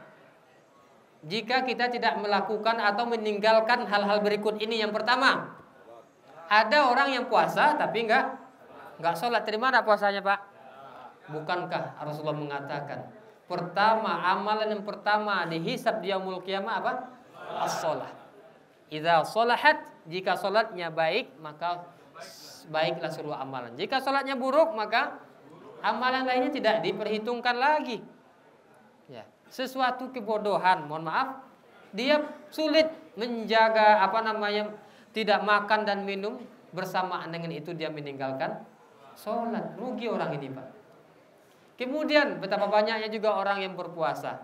jika kita tidak melakukan atau meninggalkan hal-hal berikut ini. Yang pertama, ada orang yang puasa tapi enggak enggak sholat. Terima enggak puasanya, Pak? Bukankah Rasulullah mengatakan pertama, amalan yang pertama dihisab di yaumul qiyamah apa? As-shalah. Idza sholahat, jika sholatnya baik maka baiklah seluruh amalan. Jika sholatnya buruk maka amalan lainnya tidak diperhitungkan lagi. Ya, sesuatu kebodohan, mohon maaf, dia sulit menjaga apa namanya tidak makan dan minum, bersamaan dengan itu dia meninggalkan sholat. Rugi orang ini, Pak. Kemudian betapa banyaknya juga orang yang berpuasa.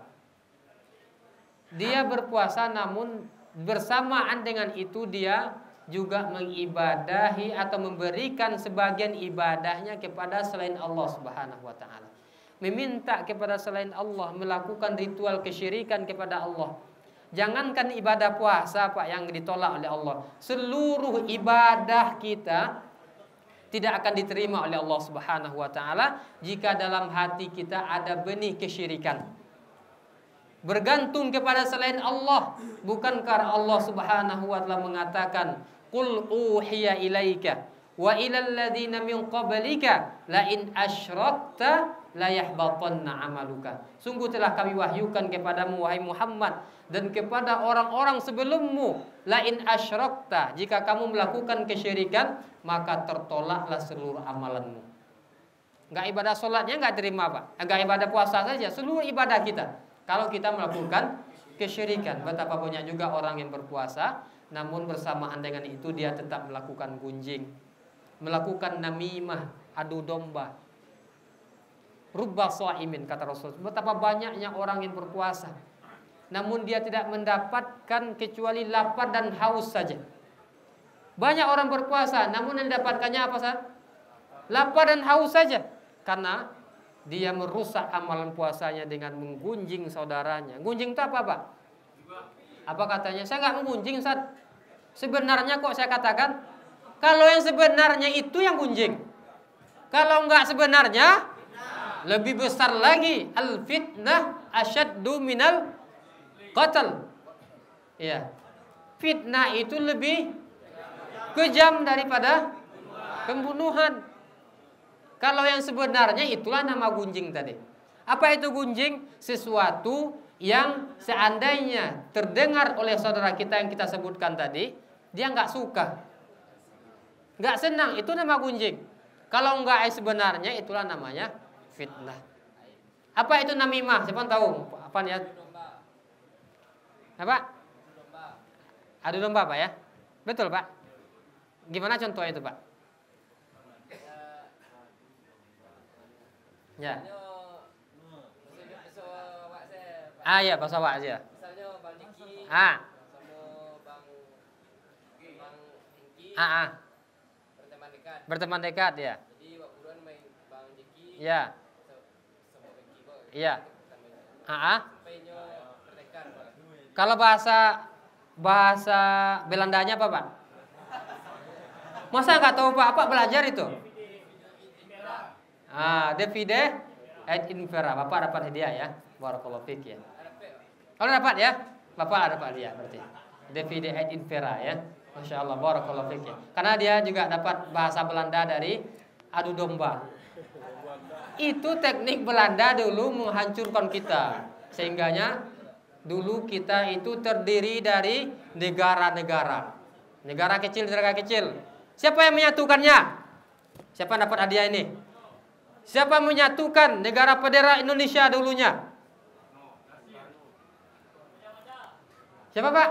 Dia berpuasa namun bersamaan dengan itu dia juga mengibadahi atau memberikan sebagian ibadahnya kepada selain Allah Subhanahu wa taala. Meminta kepada selain Allah, melakukan ritual kesyirikan kepada Allah. Jangankan ibadah puasa, Pak, yang ditolak oleh Allah. Seluruh ibadah kita tidak akan diterima oleh Allah Subhanahu wa taala jika dalam hati kita ada benih kesyirikan. Bergantung kepada selain Allah. Bukankah Allah Subhanahu wa taala mengatakan, "Qul uhiya ilaika wa ilal ladzina min qablika la in asyrakta la yahbatanna amaluka." Sungguh telah kami wahyukan kepadamu wahai Muhammad dan kepada orang-orang sebelummu, la in asyrakta, jika kamu melakukan kesyirikan maka tertolaklah seluruh amalanmu. Enggak ibadah salatnya enggak terima, Pak. Enggak ibadah puasa saja, seluruh ibadah kita. Kalau kita melakukan kesyirikan, betapa banyak juga orang yang berpuasa namun bersamaan dengan itu dia tetap melakukan gunjing, melakukan namimah, adu domba. Rubba shaimin, kata Rasul. Betapa banyaknya orang yang berpuasa, namun dia tidak mendapatkan kecuali lapar dan haus saja. Banyak orang berpuasa, namun yang didapatkannya apa saja? Lapar dan haus saja. Karena dia merusak amalan puasanya dengan menggunjing saudaranya. Gunjing itu apa, Pak? Apa katanya? Saya nggak menggunjing, Ustaz. Sebenarnya kok saya katakan, kalau yang sebenarnya itu yang gunjing. Kalau nggak sebenarnya, lebih besar lagi. Al-fitnah asyaddu minal qatl. Ya. Fitnah itu lebih kejam daripada pembunuhan. Kalau yang sebenarnya itulah nama gunjing tadi. Apa itu gunjing? Sesuatu yang seandainya terdengar oleh saudara kita yang kita sebutkan tadi, dia nggak suka, nggak senang, itu nama gunjing. Kalau nggak sebenarnya, itulah namanya fitnah. Apa itu namimah? Siapa tahu? Apa ya? Apa? Adu domba, Pak ya? Betul, Pak. Gimana contohnya itu, Pak? Ya. Ah ya, bahasa Wak aja. Misalnya Bang Diki Ah. sama Bang Bang Diki Ah, ah. berteman dekat. Berteman dekat ya. Jadi Wak buruan main Bang Diki. Ya. Sama Diki kok. Iya. Ah, ah. Sampainya bertekad, Pak. Kalau bahasa bahasa Belandanya apa, Pak? Masa nggak tahu, Pak? Apa belajar itu? Ah, Davide et Invera. Bapak dapat hadiah ya. Barakallahu fiik ya. Kalau dapat ya, Bapak dapat hadiah berarti. Davide et Invera ya. Masya Allah, barakallahu fiik ya. Karena dia juga dapat bahasa Belanda dari adu domba. Itu teknik Belanda dulu menghancurkan kita. Sehingganya dulu kita itu terdiri dari negara-negara. Negara kecil, negara kecil. Siapa yang menyatukannya? Siapa yang dapat hadiah ini? Siapa yang menyatukan negara federal Indonesia dulunya? Siapa, Pak?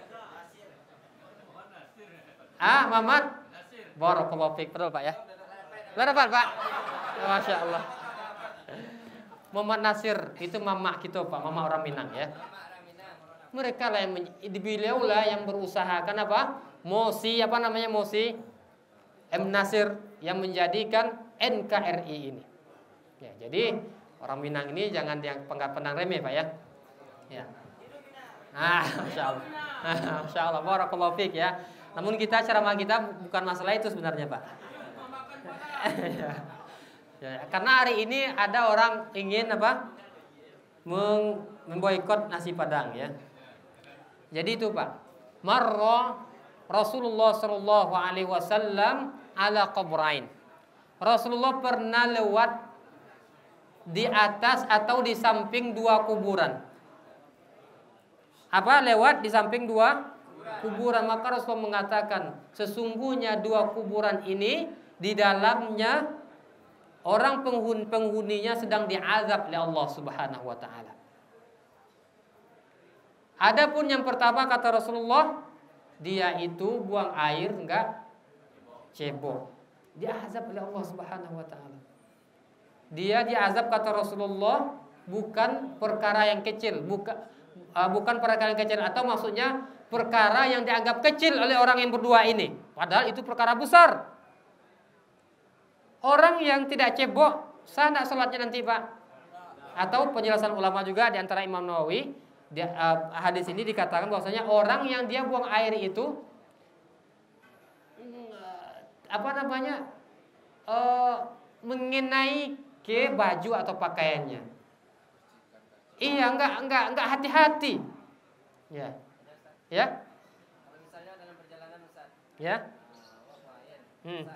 Ah, Muhammad Barakallahu fiik. Betul, Pak ya? Sudah dapat, Pak? Masya Allah. Muhammad Nasir itu mama kita, Pak, mama orang Minang ya. Mereka lah yang beliau lah yang berusahakan apa? Mosi apa namanya Mosi M Nasir yang menjadikan N K R I ini. Ya, jadi orang Minang ini jangan yang pandang remeh, Pak ya. Ya. Ah, Masya Allah. Masya Allah, barakallahu fiik ya. Namun kita ceramah kita bukan masalah itu sebenarnya, Pak. Ya. Ya, karena hari ini ada orang ingin apa? Memboikot nasi Padang ya. Jadi itu, Pak. Marra Rasulullah sallallahu alaihi wasallam ala qabrain. Rasulullah pernah lewat di atas atau di samping dua kuburan. Apa? Lewat di samping dua kuburan. Maka Rasulullah mengatakan, sesungguhnya dua kuburan ini di dalamnya orang penghuni, penghuninya sedang diazab oleh Allah Subhanahu wa taala. Adapun yang pertama kata Rasulullah, dia itu buang air enggak cebok. Diazab oleh Allah Subhanahu wa taala. Dia diazab kata Rasulullah bukan perkara yang kecil, bukan uh, bukan perkara yang kecil atau maksudnya perkara yang dianggap kecil oleh orang yang berdua ini. Padahal itu perkara besar. Orang yang tidak cebok sah enggak salatnya nanti, Pak? Atau penjelasan ulama juga di antara Imam Nawawi, di, uh, hadis ini dikatakan bahwasanya orang yang dia buang air itu apa namanya uh, mengenai ke baju atau pakaiannya. Iya, enggak enggak enggak hati-hati. Ya. Ya? Kalau misalnya dalam perjalanan Ustaz. Ya. Hmm.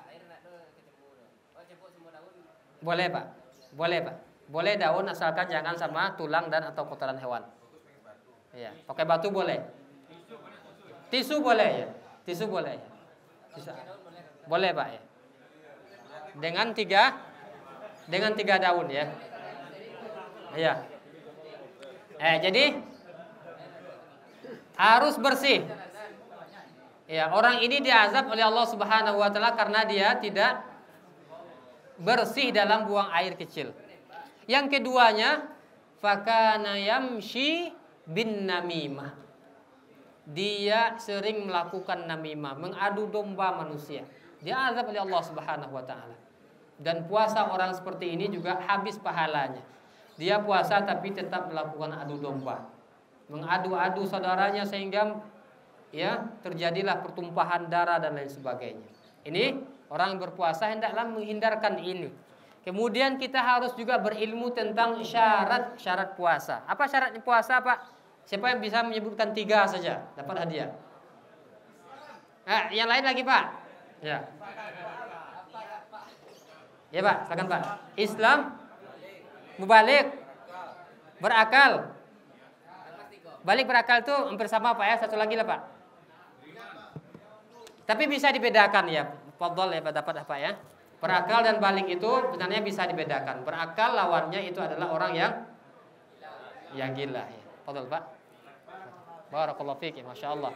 Boleh, Pak. Boleh, Pak. Boleh daun asalkan jangan sama tulang dan atau kotoran hewan. Iya, pakai batu boleh. Tisu boleh ya. Tisu boleh ya. Tisu. Boleh, Pak ya. Dengan tiga dengan tiga daun ya. Iya. Eh, jadi harus bersih. Ya, orang ini diazab oleh Allah Subhanahu wa taala karena dia tidak bersih dalam buang air kecil. Yang keduanya, fakana yamshi bin namimah. Dia sering melakukan namimah, mengadu domba manusia. Dia azab oleh Allah Subhanahu wa taala. Dan puasa orang seperti ini juga habis pahalanya. Dia puasa tapi tetap melakukan adu domba. Mengadu-adu saudaranya sehingga ya terjadilah pertumpahan darah dan lain sebagainya. Ini orang yang berpuasa hendaklah menghindarkan ini. Kemudian kita harus juga berilmu tentang syarat-syarat puasa. Apa syarat puasa, Pak? Siapa yang bisa menyebutkan tiga saja dapat hadiah? Eh, yang lain lagi, Pak? Ya. Ya, Pak, silakan, Pak. Islam, mubalik, berakal. Balik berakal itu hampir sama, Pak ya. Satu lagi lah, Pak. Tapi bisa dibedakan ya. Fadhol ya, dapat apa ya? Berakal dan balik itu sebenarnya bisa dibedakan. Berakal lawannya itu adalah orang yang yang gila ya. Fadhol, Pak. Barakallahu fiik, Masya Allah.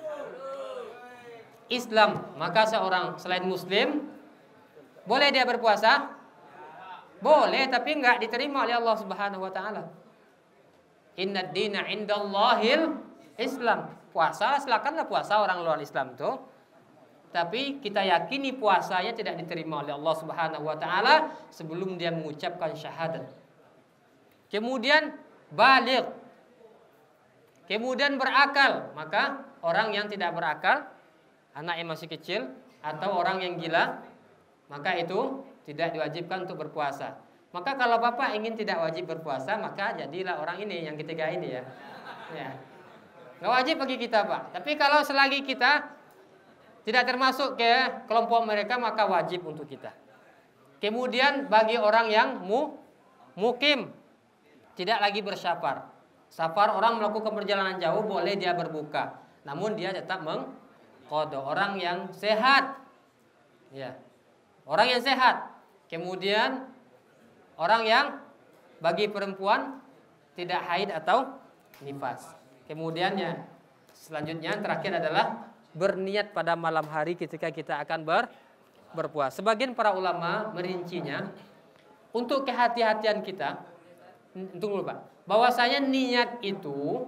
Islam, maka seorang selain muslim boleh dia berpuasa? Boleh, tapi enggak diterima oleh Allah Subhanahu wa taala. Inna dina indallahil Islam. Puasa, silakanlah puasa orang luar Islam itu. Tapi kita yakini puasanya tidak diterima oleh Allah Subhanahu wa taala sebelum dia mengucapkan syahadat. Kemudian baligh. Kemudian berakal. Maka orang yang tidak berakal, anak yang masih kecil atau orang yang gila, maka itu tidak diwajibkan untuk berpuasa. Maka kalau Bapak ingin tidak wajib berpuasa, maka jadilah orang ini yang ketiga ini ya. Ya. Nggak wajib bagi kita, Pak. Tapi kalau selagi kita tidak termasuk ke kelompok mereka, maka wajib untuk kita. Kemudian bagi orang yang mu, mukim, tidak lagi bersafar. Safar orang melakukan perjalanan jauh, boleh dia berbuka. Namun dia tetap mengqadha. Orang yang sehat. Ya. Orang yang sehat. Kemudian orang yang bagi perempuan tidak haid atau nifas. Kemudiannya selanjutnya terakhir adalah berniat pada malam hari ketika kita akan ber, berpuasa. Sebagian para ulama merincinya untuk kehati-hatian kita. Tunggu dulu, Pak. Bahwasanya niat itu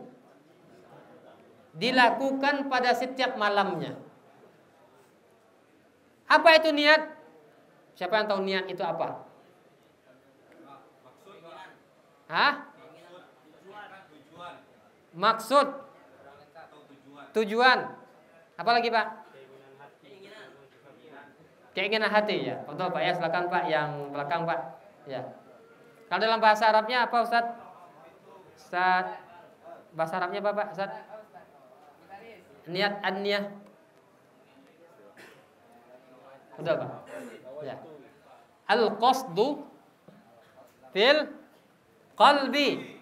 dilakukan pada setiap malamnya. Apa itu niat? Siapa yang tahu niat itu apa? Hah? Maksud, tujuan. Apa lagi, Pak? Keinginan hati ya. Betul, Pak ya. Silakan, Pak, yang belakang, Pak. Ya. Kalau dalam bahasa Arabnya apa, Ustaz? Ustaz, bahasa Arabnya apa, Pak? Ustaz? Niat an-niyah. Betul, Pak. Ya. Al-qasdu fil qalbi.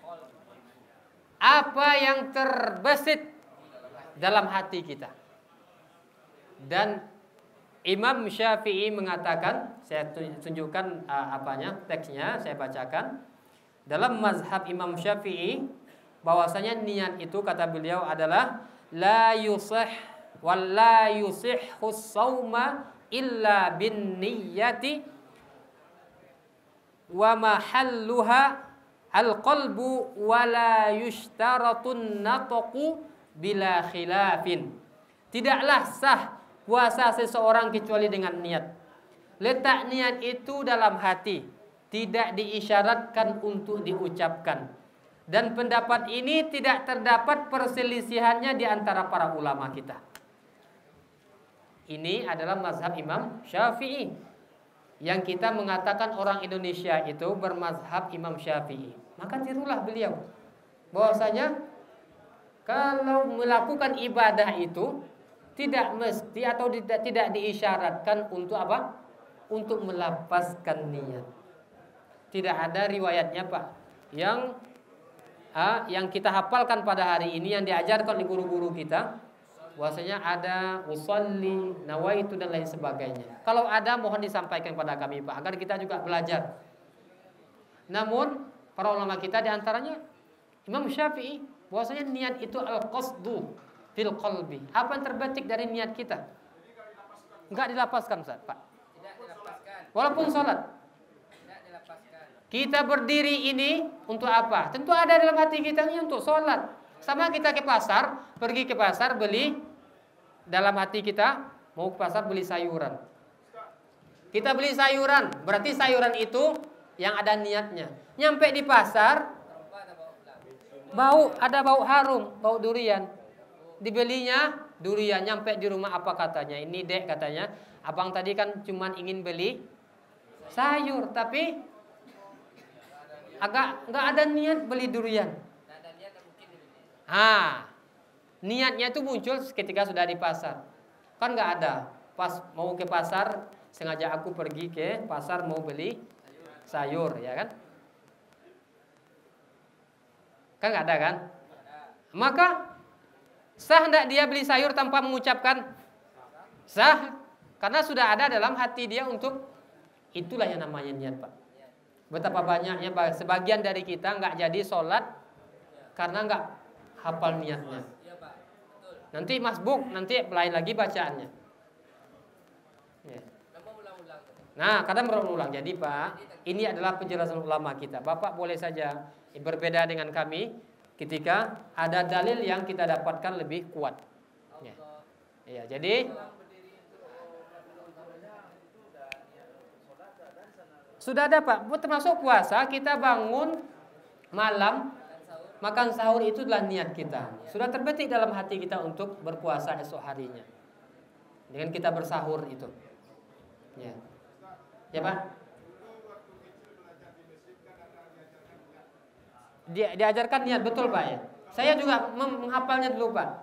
Apa yang terbesit dalam hati kita. Dan Imam Syafi'i mengatakan, saya tunjukkan uh, apanya, teksnya saya bacakan. Dalam mazhab Imam Syafi'i, bahwasanya niat itu kata beliau adalah la yusih wal la yusihhu shauma illa bin niyyati wa mahalluha al-qalbu wa la yushtaratun natqu bila khilafin. Tidaklah sah puasa seseorang kecuali dengan niat. Letak niat itu dalam hati, tidak diisyaratkan untuk diucapkan. Dan pendapat ini tidak terdapat perselisihannya di antara para ulama kita. Ini adalah mazhab Imam Syafi'i. Yang kita mengatakan orang Indonesia itu bermazhab Imam Syafi'i. Maka tirulah beliau. Bahwasanya kalau melakukan ibadah itu tidak mesti atau tidak, tidak diisyaratkan untuk apa? Untuk melafazkan niat. Tidak ada riwayatnya, Pak. Yang ah, yang kita hafalkan pada hari ini, yang diajarkan oleh guru-guru kita, bahwasanya ada usolli, nawaitu dan lain sebagainya. Kalau ada mohon disampaikan kepada kami, Pak, agar kita juga belajar. Namun para ulama kita diantaranya Imam Syafi'i, bahwasanya niat itu al-qasdu fil qalbi. Apa yang terbetik dari niat kita? Enggak dilapaskan, Ustaz, Pak. Tidak dilapaskan. Walaupun sholat. Tidak dilapaskan. Kita berdiri ini untuk apa? Tentu ada dalam hati kita ini untuk sholat. Sama kita ke pasar, pergi ke pasar beli, dalam hati kita mau ke pasar beli sayuran. Kita beli sayuran, berarti sayuran itu yang ada niatnya. Nyampe di pasar, bau, ada bau harum, bau durian. Dibelinya durian, nyampe di rumah apa katanya? Ini dek katanya, abang tadi kan cuman ingin beli sayur, tapi agak nggak ada niat beli durian. Ah, niatnya itu muncul ketika sudah di pasar. Kan nggak ada. Pas mau ke pasar, sengaja aku pergi ke pasar mau beli sayur, ya kan? Kan nggak ada kan? Maka sah nggak dia beli sayur tanpa mengucapkan sah? Karena sudah ada dalam hati dia untuk itulah yang namanya niat, Pak. Betapa banyaknya sebagian dari kita nggak jadi sholat karena nggak hafal niatnya. Nanti masbuk, nanti lain lagi bacaannya. Ya. Nah, kadang berulang-ulang. Jadi Pak, ini adalah penjelasan ulama kita. Bapak boleh saja berbeda dengan kami ketika ada dalil yang kita dapatkan lebih kuat. Ya, ya jadi sudah ada Pak, termasuk puasa kita bangun malam makan sahur itu adalah niat kita. Sudah terbetik dalam hati kita untuk berpuasa esok harinya. Dengan kita bersahur itu. Ya. Ya Pak? Dia diajarkan niat betul Pak ya. Saya juga menghafalnya dulu Pak.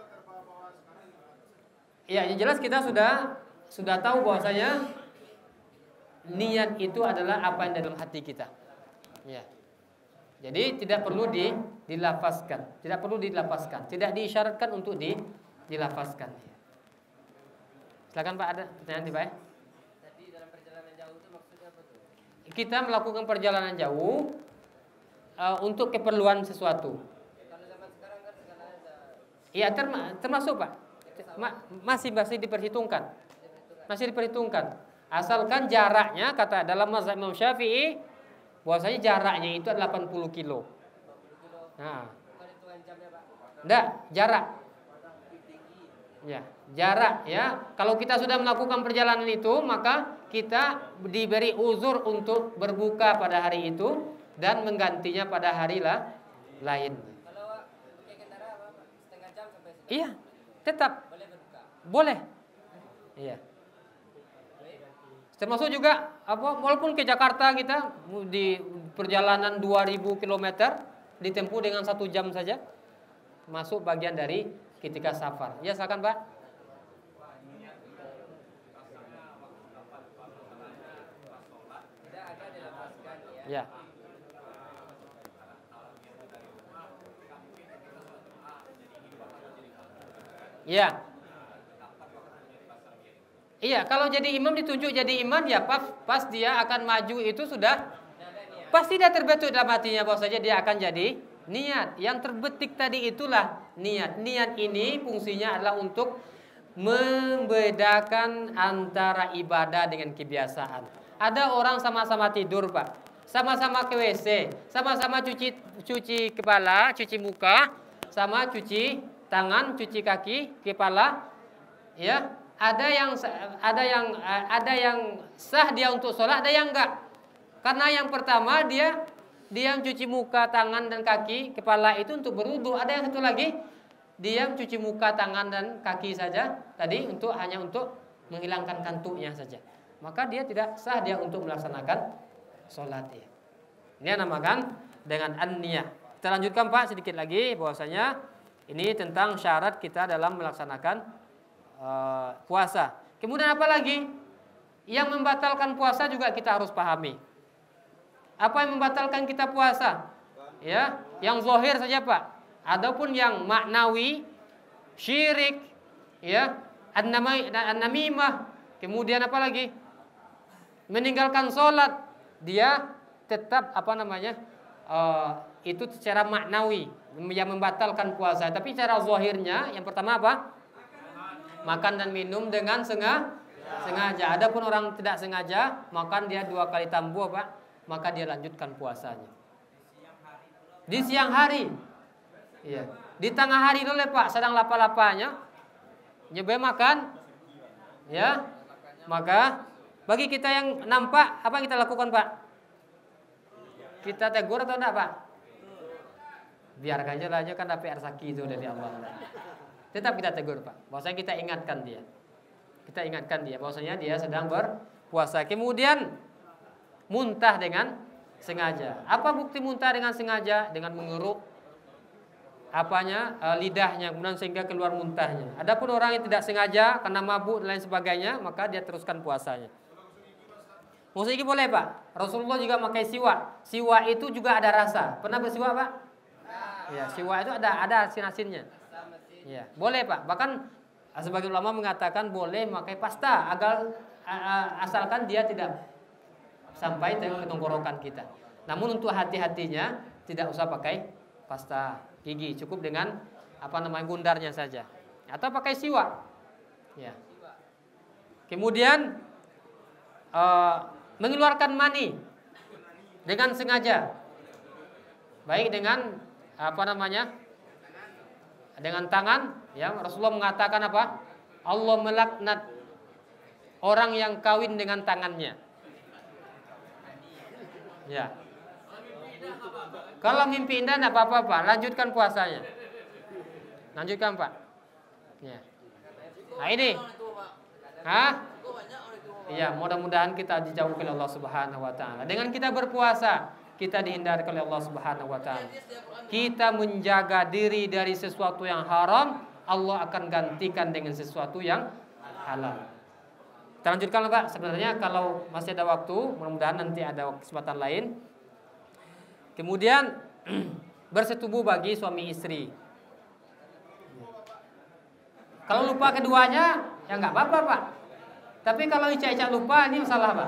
Ya, yang jelas kita sudah sudah tahu bahwasanya niat itu adalah apa yang dalam hati kita. Ya. Jadi tidak perlu di, dilafazkan, tidak perlu dilafazkan, tidak diisyaratkan untuk di, dilafazkan. Silakan Pak, ada pertanyaan di Pak? Tadi dalam perjalanan jauh itu maksudnya apa tuh? Kita melakukan perjalanan jauh uh, untuk keperluan sesuatu. Kalau zaman sekarang kan segalanya ada. Iya, terma, termasuk Pak. Ma, masih masih diperhitungkan. Masih diperhitungkan. Asalkan jaraknya, kata dalam mazhab Imam Syafi'i, bahwasanya jaraknya itu adalah delapan puluh kilo. Nah, enggak, jarak. Ya, jarak ya. Kalau kita sudah melakukan perjalanan itu, maka kita diberi uzur untuk berbuka pada hari itu dan menggantinya pada hari lah, lain. Kalau pakai kendaraan apa? Setengah jam sampai setengah. Iya, tetap Boleh berbuka. boleh. Iya. Termasuk juga apa walaupun ke Jakarta kita di perjalanan dua ribu kilometer ditempuh dengan satu jam saja, masuk bagian dari ketika safar. Ya, silakan Pak. Tidak ada dilapaskan ya. Ya. Iya. Iya, kalau jadi imam ditunjuk jadi imam ya pas, pas dia akan maju itu sudah pasti dia terbetuk dalam hatinya bahwa saja dia akan jadi niat. Yang terbetik tadi itulah niat. Niat ini fungsinya adalah untuk membedakan antara ibadah dengan kebiasaan. Ada orang sama-sama tidur, Pak. Sama-sama ke W C, sama-sama cuci cuci kepala, cuci muka, sama cuci tangan, cuci kaki, kepala. Ya. Ada yang ada yang ada yang sah dia untuk sholat, ada yang enggak. Karena yang pertama dia dia yang cuci muka, tangan dan kaki, kepala itu untuk berwudu. Ada yang satu lagi dia yang cuci muka, tangan dan kaki saja tadi untuk hanya untuk menghilangkan kantuknya saja. Maka dia tidak sah dia untuk melaksanakan sholat. Ini yang namakan dengan an-niyah. Kita lanjutkan Pak sedikit lagi bahwasanya ini tentang syarat kita dalam melaksanakan Uh, puasa. Kemudian apa lagi? Yang membatalkan puasa juga kita harus pahami. Apa yang membatalkan kita puasa? Ya, yang zahir saja Pak. Adapun yang maknawi, syirik, ya, an-namimah, kemudian apa lagi? Meninggalkan sholat, dia tetap apa namanya? Uh, itu secara maknawi yang membatalkan puasa. Tapi secara zahirnya, yang pertama apa? Makan dan minum dengan sengaja. Sengaja. Adapun orang tidak sengaja, makan dia dua kali tambuh Pak. maka dia lanjutkan puasanya. Di siang hari, iya. Di tengah hari dulu Pak, sedang lapa-lapanya, nyoba makan, ya. Maka bagi kita yang nampak, apa yang kita lakukan Pak? Kita tegur atau enggak Pak? Biarkan aja lah, aja kan dapat rezeki itu dari Allah. Tetap kita tegur Pak. Bahwasanya kita ingatkan dia. Kita ingatkan dia bahwasanya dia sedang berpuasa. Kemudian muntah dengan sengaja. Apa bukti muntah dengan sengaja? Dengan mengeruk apanya e, lidahnya, kemudian sehingga keluar muntahnya. Adapun orang yang tidak sengaja karena mabuk dan lain sebagainya, maka dia teruskan puasanya. Musik boleh Pak. Rasulullah juga pakai siwak. Siwak itu juga ada rasa. Pernah bersiwak Pak? Ya, siwak itu ada ada asin-asinnya. Ya, boleh Pak. Bahkan sebagian ulama mengatakan boleh pakai pasta agar asalkan dia tidak sampai ke tenggorokan kita. Namun untuk hati-hatinya tidak usah pakai pasta gigi, cukup dengan apa namanya gundarnya saja. Atau pakai siwak. Ya. Kemudian uh, mengeluarkan mani dengan sengaja. Baik dengan apa namanya? Dengan tangan, ya. Rasulullah mengatakan apa? Allah melaknat orang yang kawin dengan tangannya. Ya. Kalau mimpi indah tidak apa-apa Pak, lanjutkan puasanya. Lanjutkan Pak. Ya. Nah ini, hah? Iya, mudah-mudahan kita dijauhkan oleh Allah Subhanahu Wa Taala. Dengan kita berpuasa, kita dihindarkan oleh Allah Subhanahu Wa Taala. Kita menjaga diri dari sesuatu yang haram, Allah akan gantikan dengan sesuatu yang halal. Kita lanjutkan Pak. Sebenarnya kalau masih ada waktu, mudah-mudahan nanti ada kesempatan lain. Kemudian bersetubuh bagi suami istri. Kalau lupa keduanya, ya nggak apa-apa Pak. Tapi kalau icak-icak lupa, ini masalah Pak.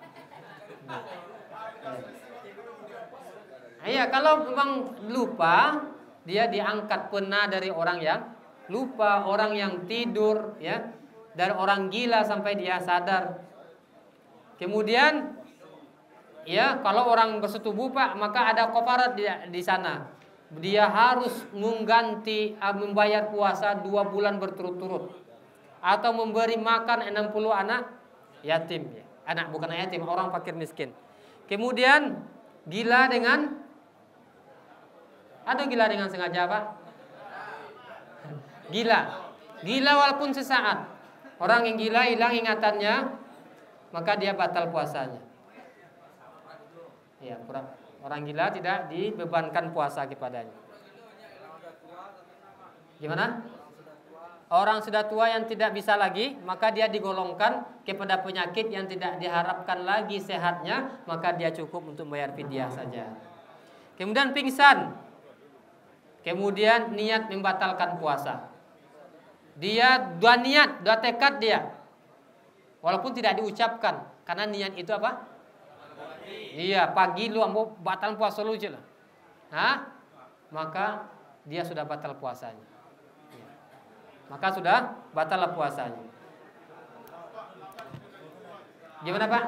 Iya, kalau memang lupa, dia diangkat pena dari orang yang lupa, orang yang tidur, ya, dari orang gila sampai dia sadar. Kemudian, ya, kalau orang bersetubuh Pak, maka ada kafarat di, di sana. Dia harus mengganti, membayar puasa dua bulan berturut-turut. Atau memberi makan enam puluh anak yatim, ya. Anak bukan anak yatim, orang fakir miskin. Kemudian gila dengan, ada gila dengan sengaja Pak? Gila, gila walaupun sesaat. Orang yang gila hilang ingatannya, maka dia batal puasanya. Ya, orang gila tidak dibebankan puasa kepadanya. Gimana? Orang sudah tua yang tidak bisa lagi, maka dia digolongkan kepada penyakit yang tidak diharapkan lagi sehatnya, maka dia cukup untuk bayar fidyah saja. Kemudian pingsan, kemudian niat membatalkan puasa. Dia dua niat, dua tekad dia, walaupun tidak diucapkan, karena niat itu apa? Iya, pagi lu ambo batal puasa lu je lah. Hah? Maka dia sudah batal puasanya. Maka sudah batal puasanya. Gimana Pak?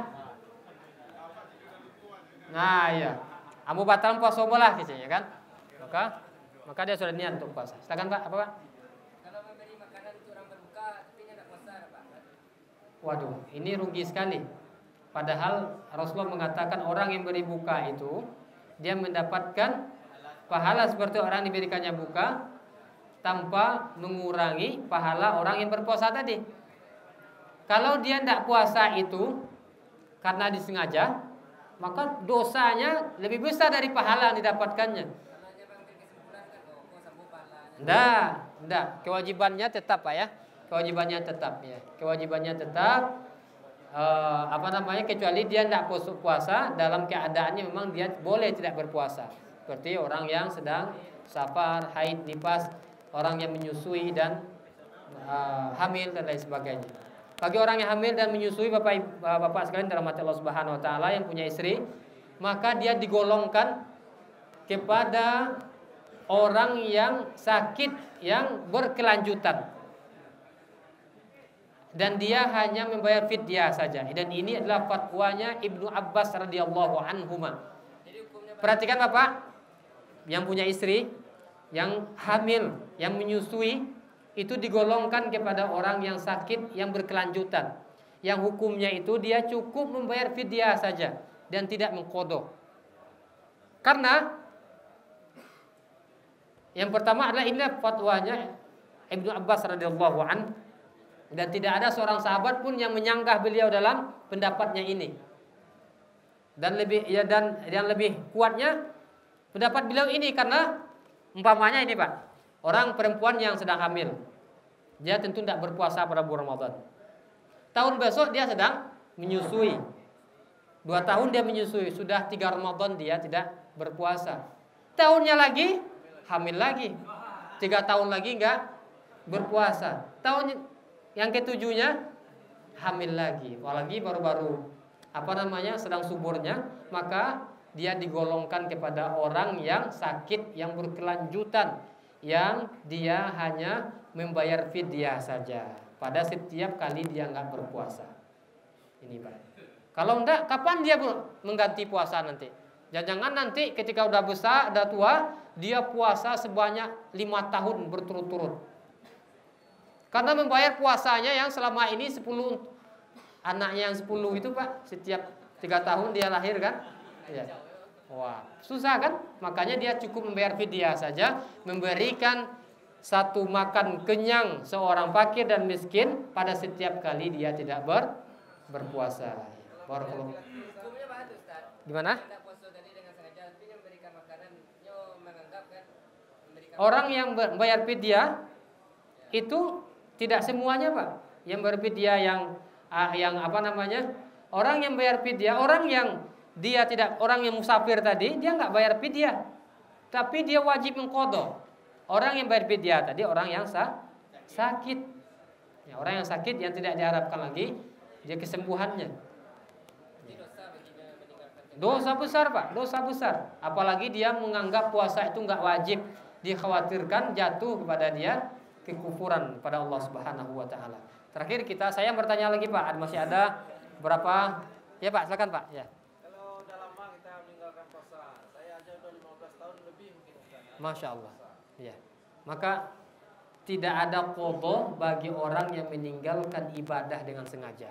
Nah iya, ambo batal puasa bola gitu ya kan? Maka maka dia sudah niat untuk puasa. Silakan Pak, apa Pak? Kalau memberi makanan untuk orang berbuka, tapi tidak puasa, Pak. Waduh, ini rugi sekali. Padahal Rasulullah mengatakan orang yang beri buka itu dia mendapatkan pahala seperti orang diberikannya buka, tanpa mengurangi pahala orang yang berpuasa tadi. Kalau dia tidak puasa itu karena disengaja, maka dosanya lebih besar dari pahala yang didapatkannya. Tidak, tidak. Kewajibannya tetap Pak ya. Kewajibannya tetap ya. Kewajibannya tetap. Uh, apa namanya? Kecuali dia tidak puasa dalam keadaannya memang dia boleh tidak berpuasa. Seperti orang yang sedang safar, haid, nifas, orang yang menyusui dan uh, hamil dan lain sebagainya. Bagi orang yang hamil dan menyusui, Bapak Bapak sekalian dalam hati Allah Subhanahu Wa Taala yang punya istri, maka dia digolongkan kepada orang yang sakit yang berkelanjutan. dan dia hanya membayar fidyah saja. Dan ini adalah fatwanya Ibnu Abbas radhiyallahu anhuma. Perhatikan Bapak, yang punya istri, yang hamil, yang menyusui, itu digolongkan kepada orang yang sakit, yang berkelanjutan. Yang hukumnya itu dia cukup membayar fidyah saja dan tidak mengqadha. Karena yang pertama adalah inilah fatwanya Ibnu Abbas radhiyallahu anhu, dan tidak ada seorang sahabat pun yang menyanggah beliau dalam pendapatnya ini. Dan lebih ya dan yang lebih kuatnya pendapat beliau ini, karena umpamanya ini Pak, orang perempuan yang sedang hamil, dia tentu tidak berpuasa pada bulan Ramadan. Tahun besok dia sedang menyusui, dua tahun dia menyusui, sudah tiga Ramadan dia tidak berpuasa. Tahunnya lagi hamil lagi, tiga tahun lagi enggak berpuasa. Tahun yang ketujuhnya hamil lagi, apalagi baru-baru apa namanya sedang suburnya, maka dia digolongkan kepada orang yang sakit, yang berkelanjutan, yang dia hanya membayar fidyah saja pada setiap kali dia nggak berpuasa. Ini Pak. Kalau enggak, kapan dia mengganti puasa nanti? Jangan-jangan nanti ketika udah besar, udah tua, dia puasa sebanyak lima tahun berturut-turut. Karena membayar puasanya yang selama ini sepuluh, anaknya yang sepuluh itu Pak, setiap tiga tahun dia lahir kan? Ya. Wah, susah kan? Makanya dia cukup membayar fidyah saja, memberikan satu makan kenyang seorang fakir dan miskin pada setiap kali dia tidak ber, berpuasa. Barakallahu. Hukumnya apa tuh Ustaz? Gimana? Tidak puasa tadi dengan sengaja, tapi memberikan makanan, nyo menganggap kan memberikan Orang yang bayar fidyah itu tidak semuanya Pak yang berfidyah, yang ah, yang apa namanya, orang yang bayar fidyah, orang yang dia tidak, orang yang musafir tadi dia nggak bayar fidyah, tapi dia wajib mengqadha. Orang yang bayar fidyah tadi orang yang sah, sakit, ya, orang yang sakit yang tidak diharapkan lagi dia kesembuhannya. dosa bagi dia meninggalkan. Dosa besar Pak, dosa besar. Apalagi dia menganggap puasa itu nggak wajib, dikhawatirkan jatuh kepada dia kekufuran pada Allah Subhanahu wa taala. Terakhir kita, saya bertanya lagi Pak, masih ada berapa? Ya Pak, silakan Pak. Ya. Kalau udah lama kita meninggalkan puasa, saya aja udah lima belas tahun lebih mungkin Ustaz. Masya Allah. Ya. Maka tidak ada qadha bagi orang yang meninggalkan ibadah dengan sengaja.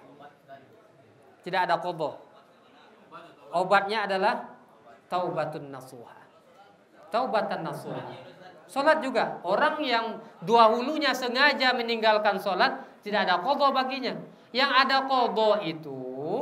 Tidak ada qadha. Obatnya adalah taubatun nasuha. Taubatan nasuha. Salat juga, orang yang dahulunya sengaja meninggalkan salat tidak ada qadha baginya. Yang ada qadha itu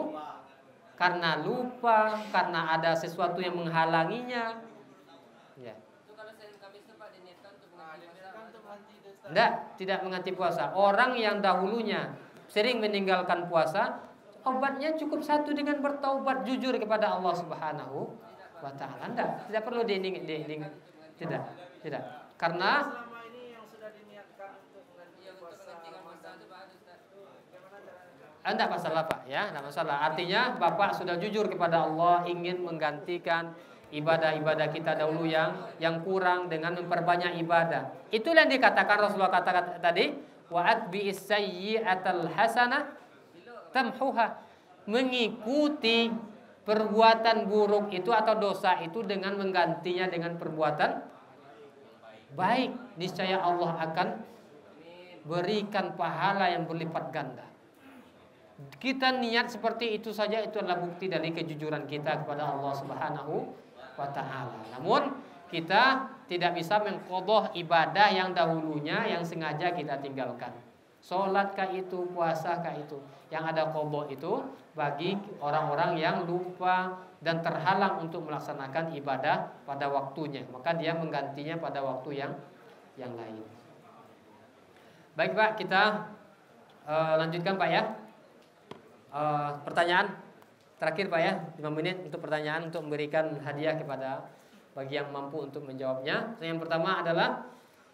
karena lupa, karena ada sesuatu yang menghalanginya. Ya. Itu kalau Senin Kamis itu Pak diniatkan untuk mengganti puasa. Tidak, tidak mengganti puasa. Orang yang dahulunya sering meninggalkan puasa, obatnya cukup satu, dengan bertaubat jujur kepada Allah Subhanahu wa taala. Tidak, tidak perlu diingat, diingat. Tidak, tidak. Karena Selama ini yang sudah diniatkan untuk mengganti Iya, untuk puasa menggantikan puasa Ramadan itu Pak Ustaz. gimana caranya? anda masalah Pak, ya, tidak masalah. Artinya Bapak sudah jujur kepada Allah, ingin menggantikan ibadah-ibadah kita dahulu yang yang kurang dengan memperbanyak ibadah. Itulah yang dikatakan Rasulullah kata tadi, wa'at bi'is sayyi'atal hasanah tamhuha. Mengikuti perbuatan buruk itu atau dosa itu dengan menggantinya dengan perbuatan baik, niscaya Allah akan berikan pahala yang berlipat ganda. Kita niat seperti itu saja, itu adalah bukti dari kejujuran kita kepada Allah Subhanahu wa taala. Namun kita tidak bisa mengqadha ibadah yang dahulunya yang sengaja kita tinggalkan. Salatkah itu, puasakah itu, yang ada qadha itu bagi orang-orang yang lupa dan terhalang untuk melaksanakan ibadah pada waktunya, maka dia menggantinya pada waktu yang yang lain. Baik Pak, kita uh, lanjutkan Pak ya. Uh, pertanyaan terakhir Pak ya, lima menit untuk pertanyaan, untuk memberikan hadiah kepada bagi yang mampu untuk menjawabnya. Yang pertama adalah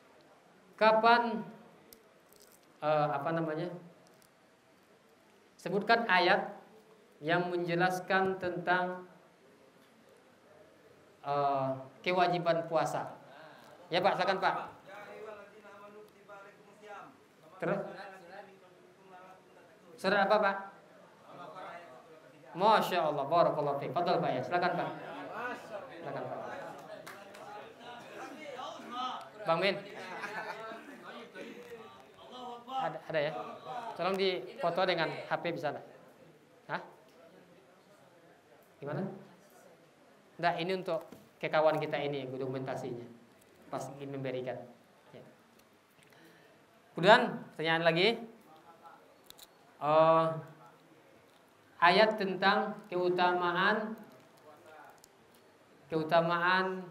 kapan uh, apa namanya? Sebutkan ayat yang menjelaskan tentang uh, kewajiban puasa. Ya Pak, silakan Pak. Terus Surat apa Pak? Masya Allah, barakallahu fiik. Fadal Pak ya, silakan Pak. Silakan Pak. Bang Min. Ada, ada ya? Tolong dipoto dengan H P bisa enggak? Hah? Gimana? Enggak, ini untuk ke kawan kita ini dokumentasinya. Pas ingin memberikan. Ya. Kemudian pertanyaan lagi. Uh, ayat tentang keutamaan keutamaan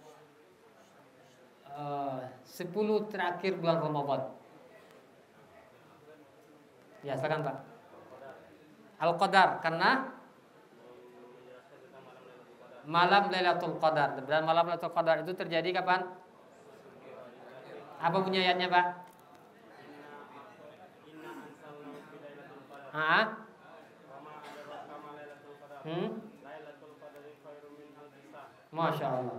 uh, sepuluh terakhir bulan Ramadan. Ya, silakan Pak. Al-Qadar, karena malam Lailatul Qadar. Dan malam Lailatul Qadar itu terjadi kapan? Apa bunyi ayatnya, Pak? Ah. Hmm? Masya Allah.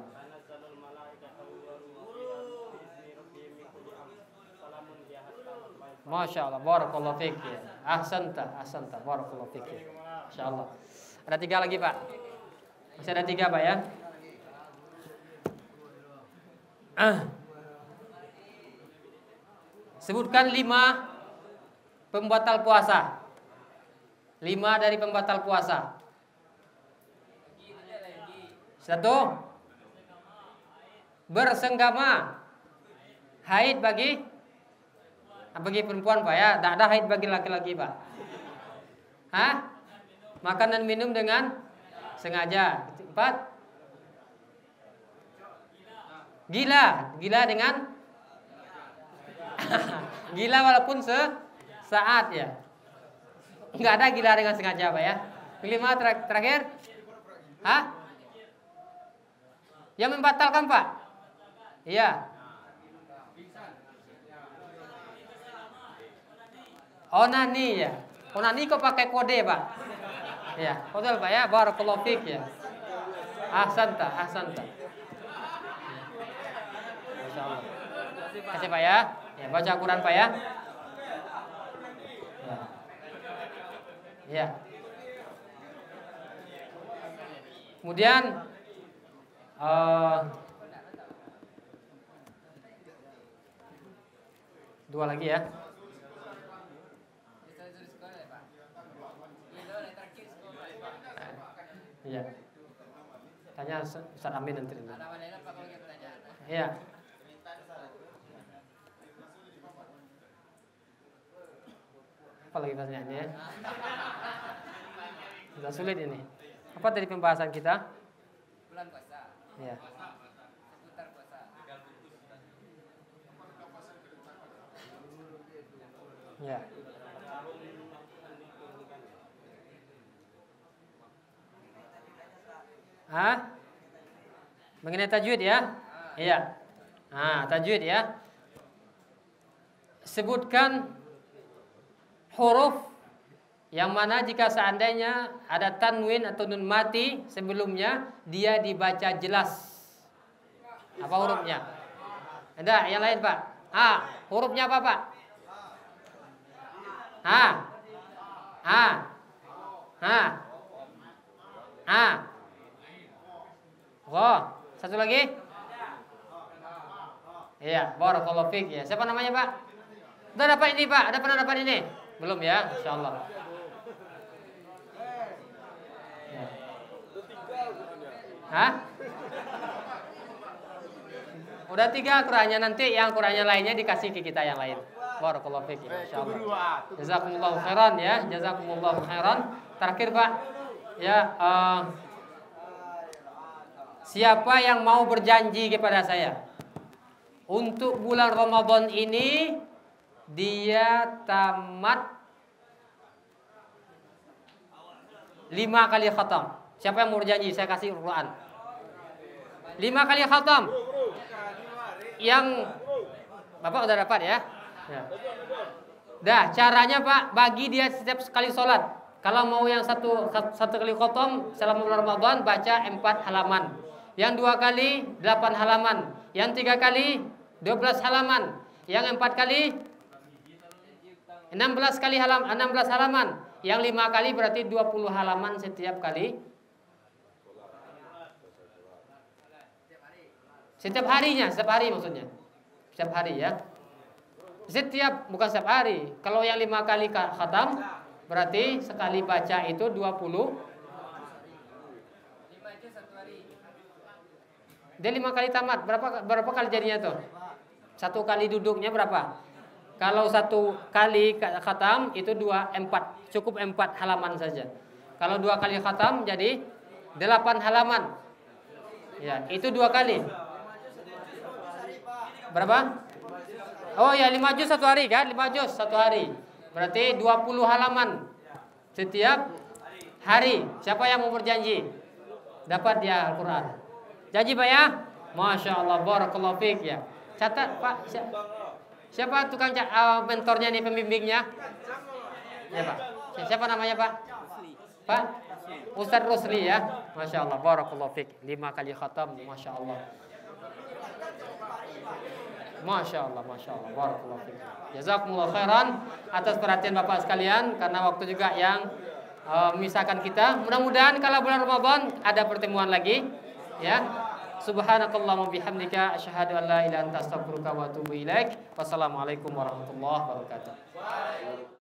Masya Allah, barakallahu fiik ya. Ahsanta, ahsanta, barakallahu fiik ya. Masya Allah. Ada tiga lagi Pak. Masih ada tiga Pak ya. Ah. Sebutkan lima pembatal puasa. Lima dari pembatal puasa. Satu, bersenggama. Haid bagi bagi perempuan Pak ya, tidak ada haid bagi laki-laki Pak. Hah? Makan dan minum dengan sengaja. Empat, gila, gila dengan gila walaupun sesaat ya. Enggak ada gila dengan sengaja Pak ya. Kelima ter terakhir, hah? Yang membatalkan Pak? Iya. Onani ya. Onani kok pakai kode Pak? Ya, kode Pak ya. Barakallahu fiik ya. Ahsanta, ahsanta. Masya Allah. Kasih Pak ya. Ya, baca Quran Pak ya. Ya. Ya. Kemudian uh, dua lagi ya. Iya. Tanya Ustaz Amin nanti. Iya. Apa lagi pertanyaannya? Sudah sulit ini. Apa tadi pembahasan kita? Bulan puasa. Iya. Seputar puasa. Iya. Hah? Mengenai tajwid ya? Iya. Nah, tajwid ya. Sebutkan huruf yang mana jika seandainya ada tanwin atau nun mati sebelumnya dia dibaca jelas. Apa hurufnya? Ada yang lain Pak? A. Hurufnya apa Pak? A. A. A. A. Oh, satu lagi? Iya, barakallahu fiik ya. Siapa namanya Pak? Udah dapat ini Pak? Ada pernah dapat ini? Belum ya? Insyaallah. Ya. Hah? Udah tiga kurangnya, nanti yang kurangnya lainnya dikasih ke kita yang lain. Barakallahu fiik ya. Insyaallah. Jazakumullahu khairan ya. Jazakumullahu khairan. Terakhir Pak. Ya, uh, siapa yang mau berjanji kepada saya untuk bulan Ramadan ini dia tamat lima kali khatam? Siapa yang mau berjanji? Saya kasih Quran. Lima kali khatam. Yang Bapak udah dapat ya? Ya. Dah, caranya Pak, bagi dia setiap sekali sholat. Kalau mau yang satu satu kali khatam selama bulan Ramadan baca empat halaman. Yang dua kali delapan halaman, yang tiga kali dua belas halaman, yang empat kali enam belas kali halaman, enam belas halaman. Yang lima kali berarti dua puluh halaman setiap kali. Setiap harinya, setiap hari maksudnya. Setiap hari ya. Setiap, bukan setiap hari. Kalau yang lima kali khatam, berarti sekali baca itu dua puluh. lima juz satu hari. Dia lima kali tamat, berapa berapa kali jadinya tuh? Satu kali duduknya berapa? Kalau satu kali khatam itu dua empat, cukup empat halaman saja. Kalau dua kali khatam jadi delapan halaman. Ya, itu dua kali. Berapa? Oh ya, lima juz satu hari kan? Lima juz satu hari. Berarti dua puluh halaman setiap hari. Siapa yang mau berjanji dapat dia Al-Quran? Janji Pak ya? Masya Allah, barakallahu fiik ya. Catat Pak. Siapa tukang uh, mentornya nih, pembimbingnya? Ya Pak. Siapa namanya Pak? Pak? Ustadz Rusli ya. Masya Allah, barakallahu fiik. Lima kali khatam, Masya Allah. Masya Allah, Masya Allah, barakallahu fiik. Jazakumullah khairan atas perhatian Bapak sekalian, karena waktu juga yang uh, memisahkan kita. Mudah-mudahan kalau bulan Ramadan ada pertemuan lagi ya. Subhanakallahumma bihamdika asyhadu an la ilaha illa anta astaghfiruka wa atubu ilaik. Wassalamualaikum warahmatullahi wabarakatuh.